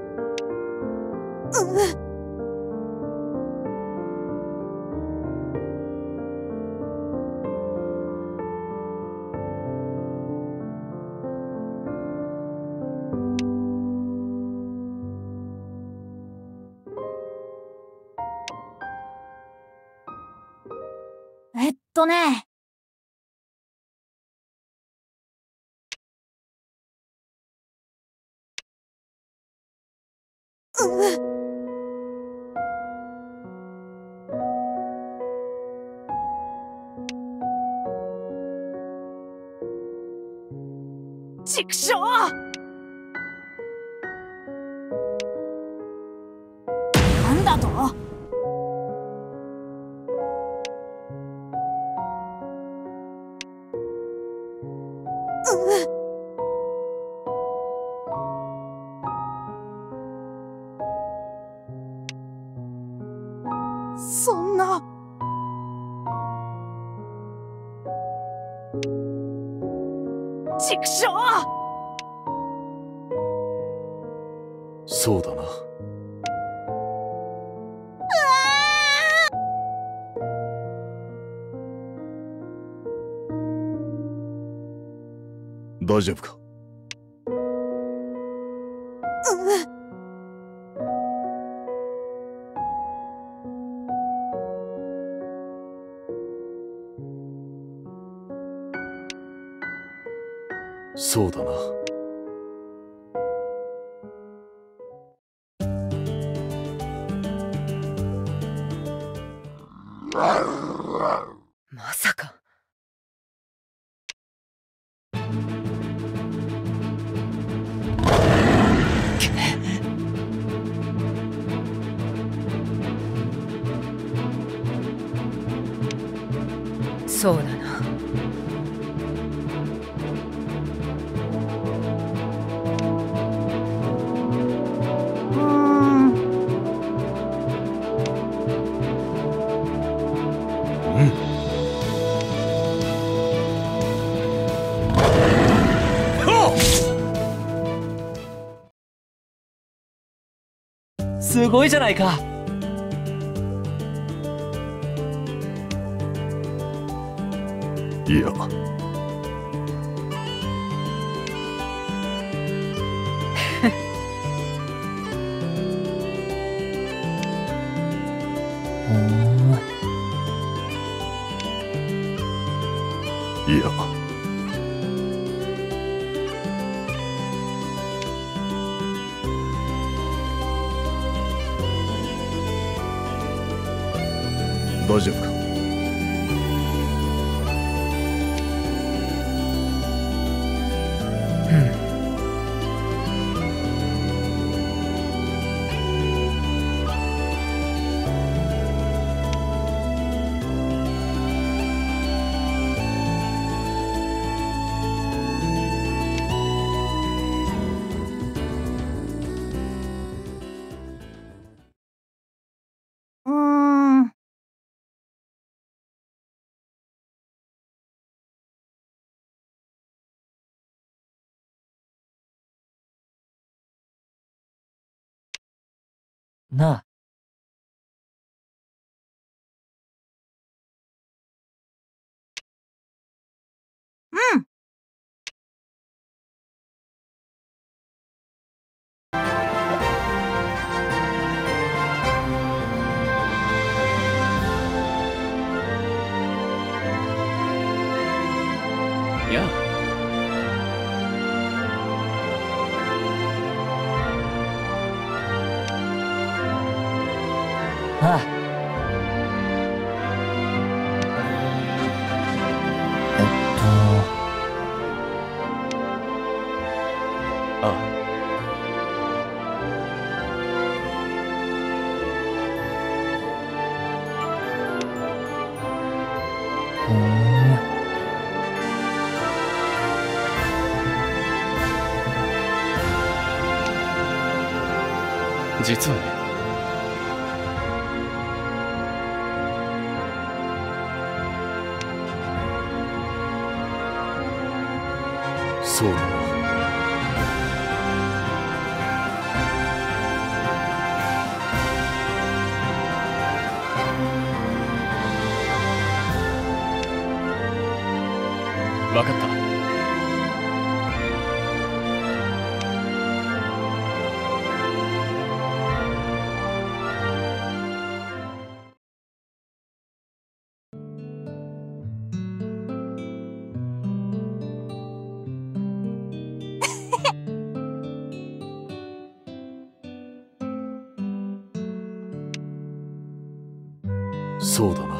ね。ちくしょう！なんだと？そんな。 畜生！ そうだな。大丈夫か？そうだな。 まさか。そうだな。 すごいじゃないか。 いや。いや。大丈夫か？ なあ。 うん。 やあ。 ああ。 ああ。実はね。 そうだな。 わかった。 そうだな。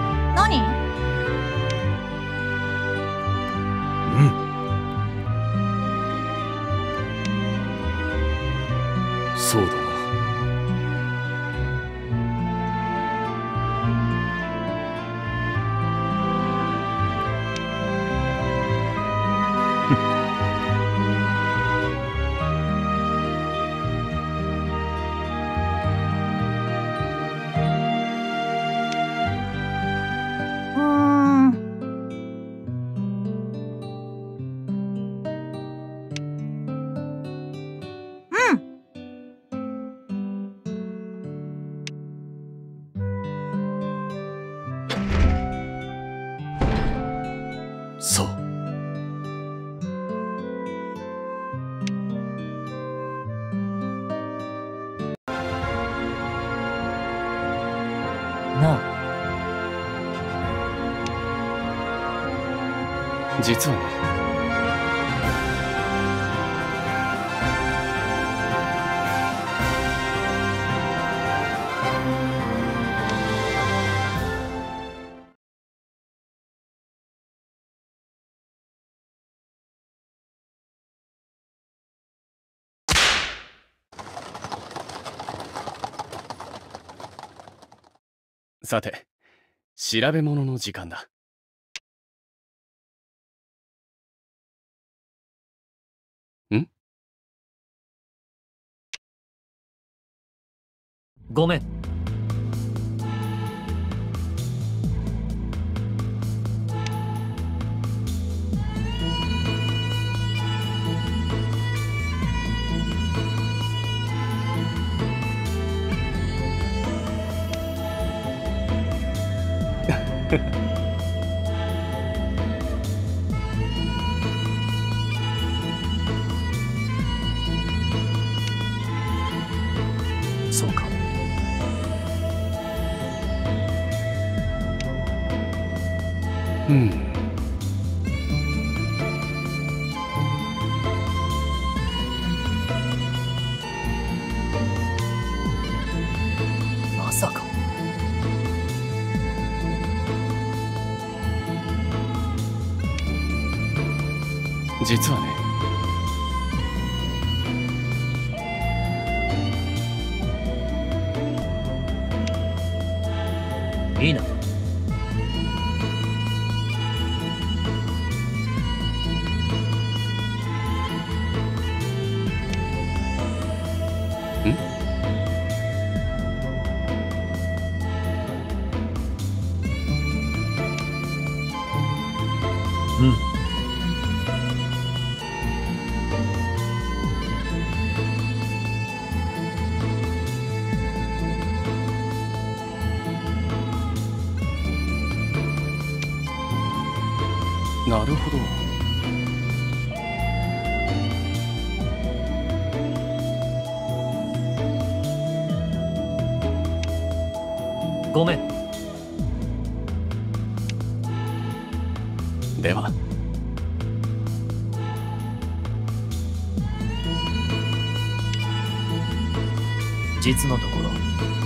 何？ そうだな。そう。 なあ、 実はね、さて、調べ物の時間だ。ん？ ごめん。そうか。まさか。 実はね、 いいな。うん。 なるほど。 ごめん。 では。 実のところ、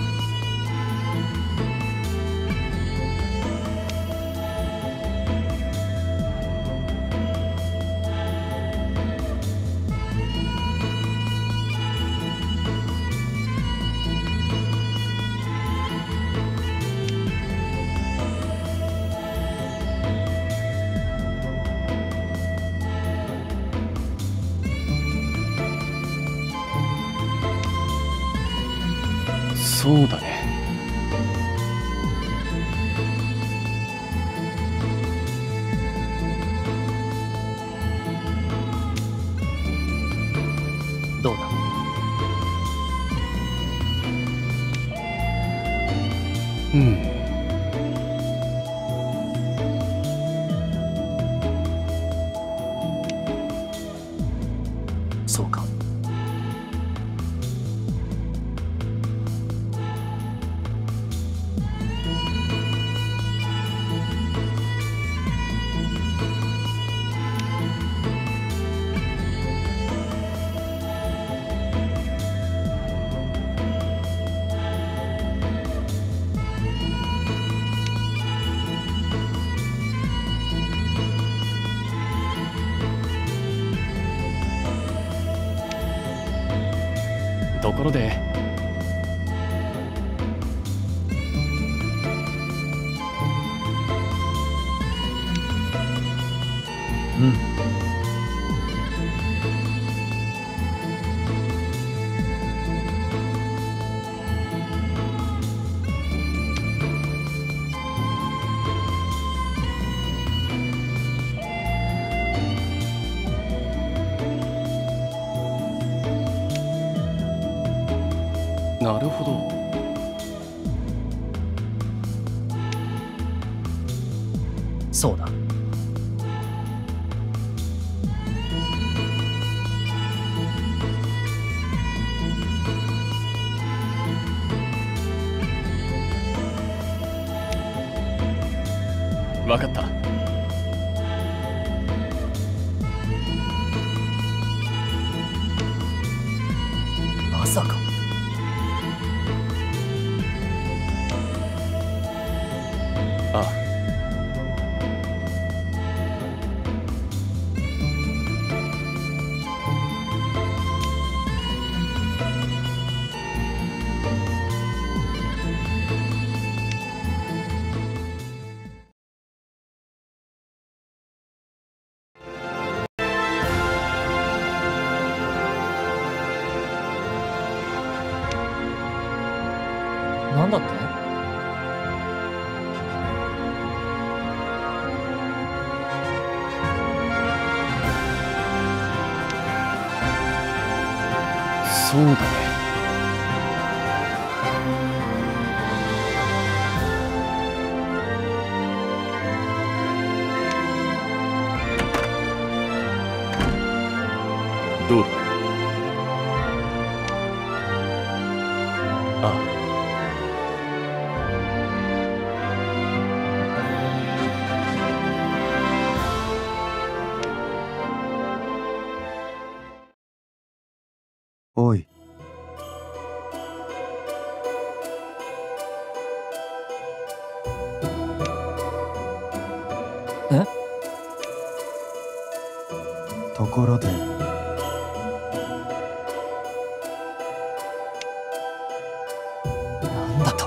そうだね。 どうだ？そうか。 ところでなるほど。 そうだ。 わかった。 まさか。 ああ。 なんだって？ そうだね。 どうだ？ ああ。 おい。 え？ ところでなんだと？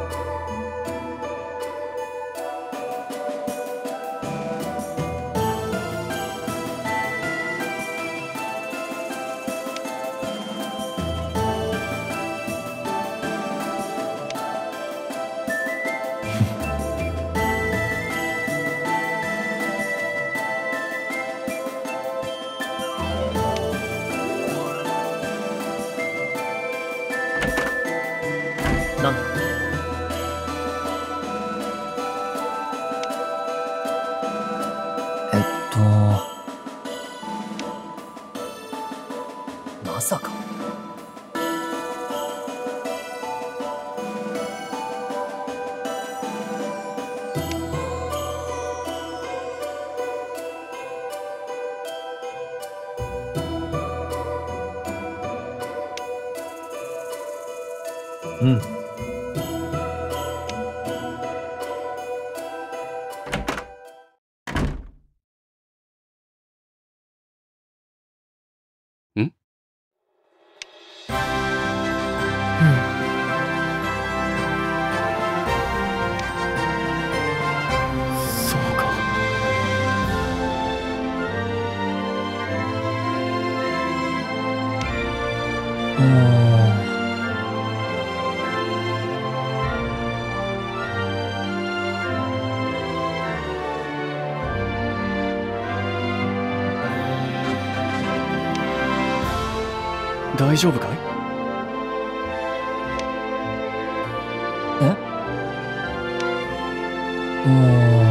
なんだ？まさか。 うん。 ん？そうか。大丈夫かい？ え？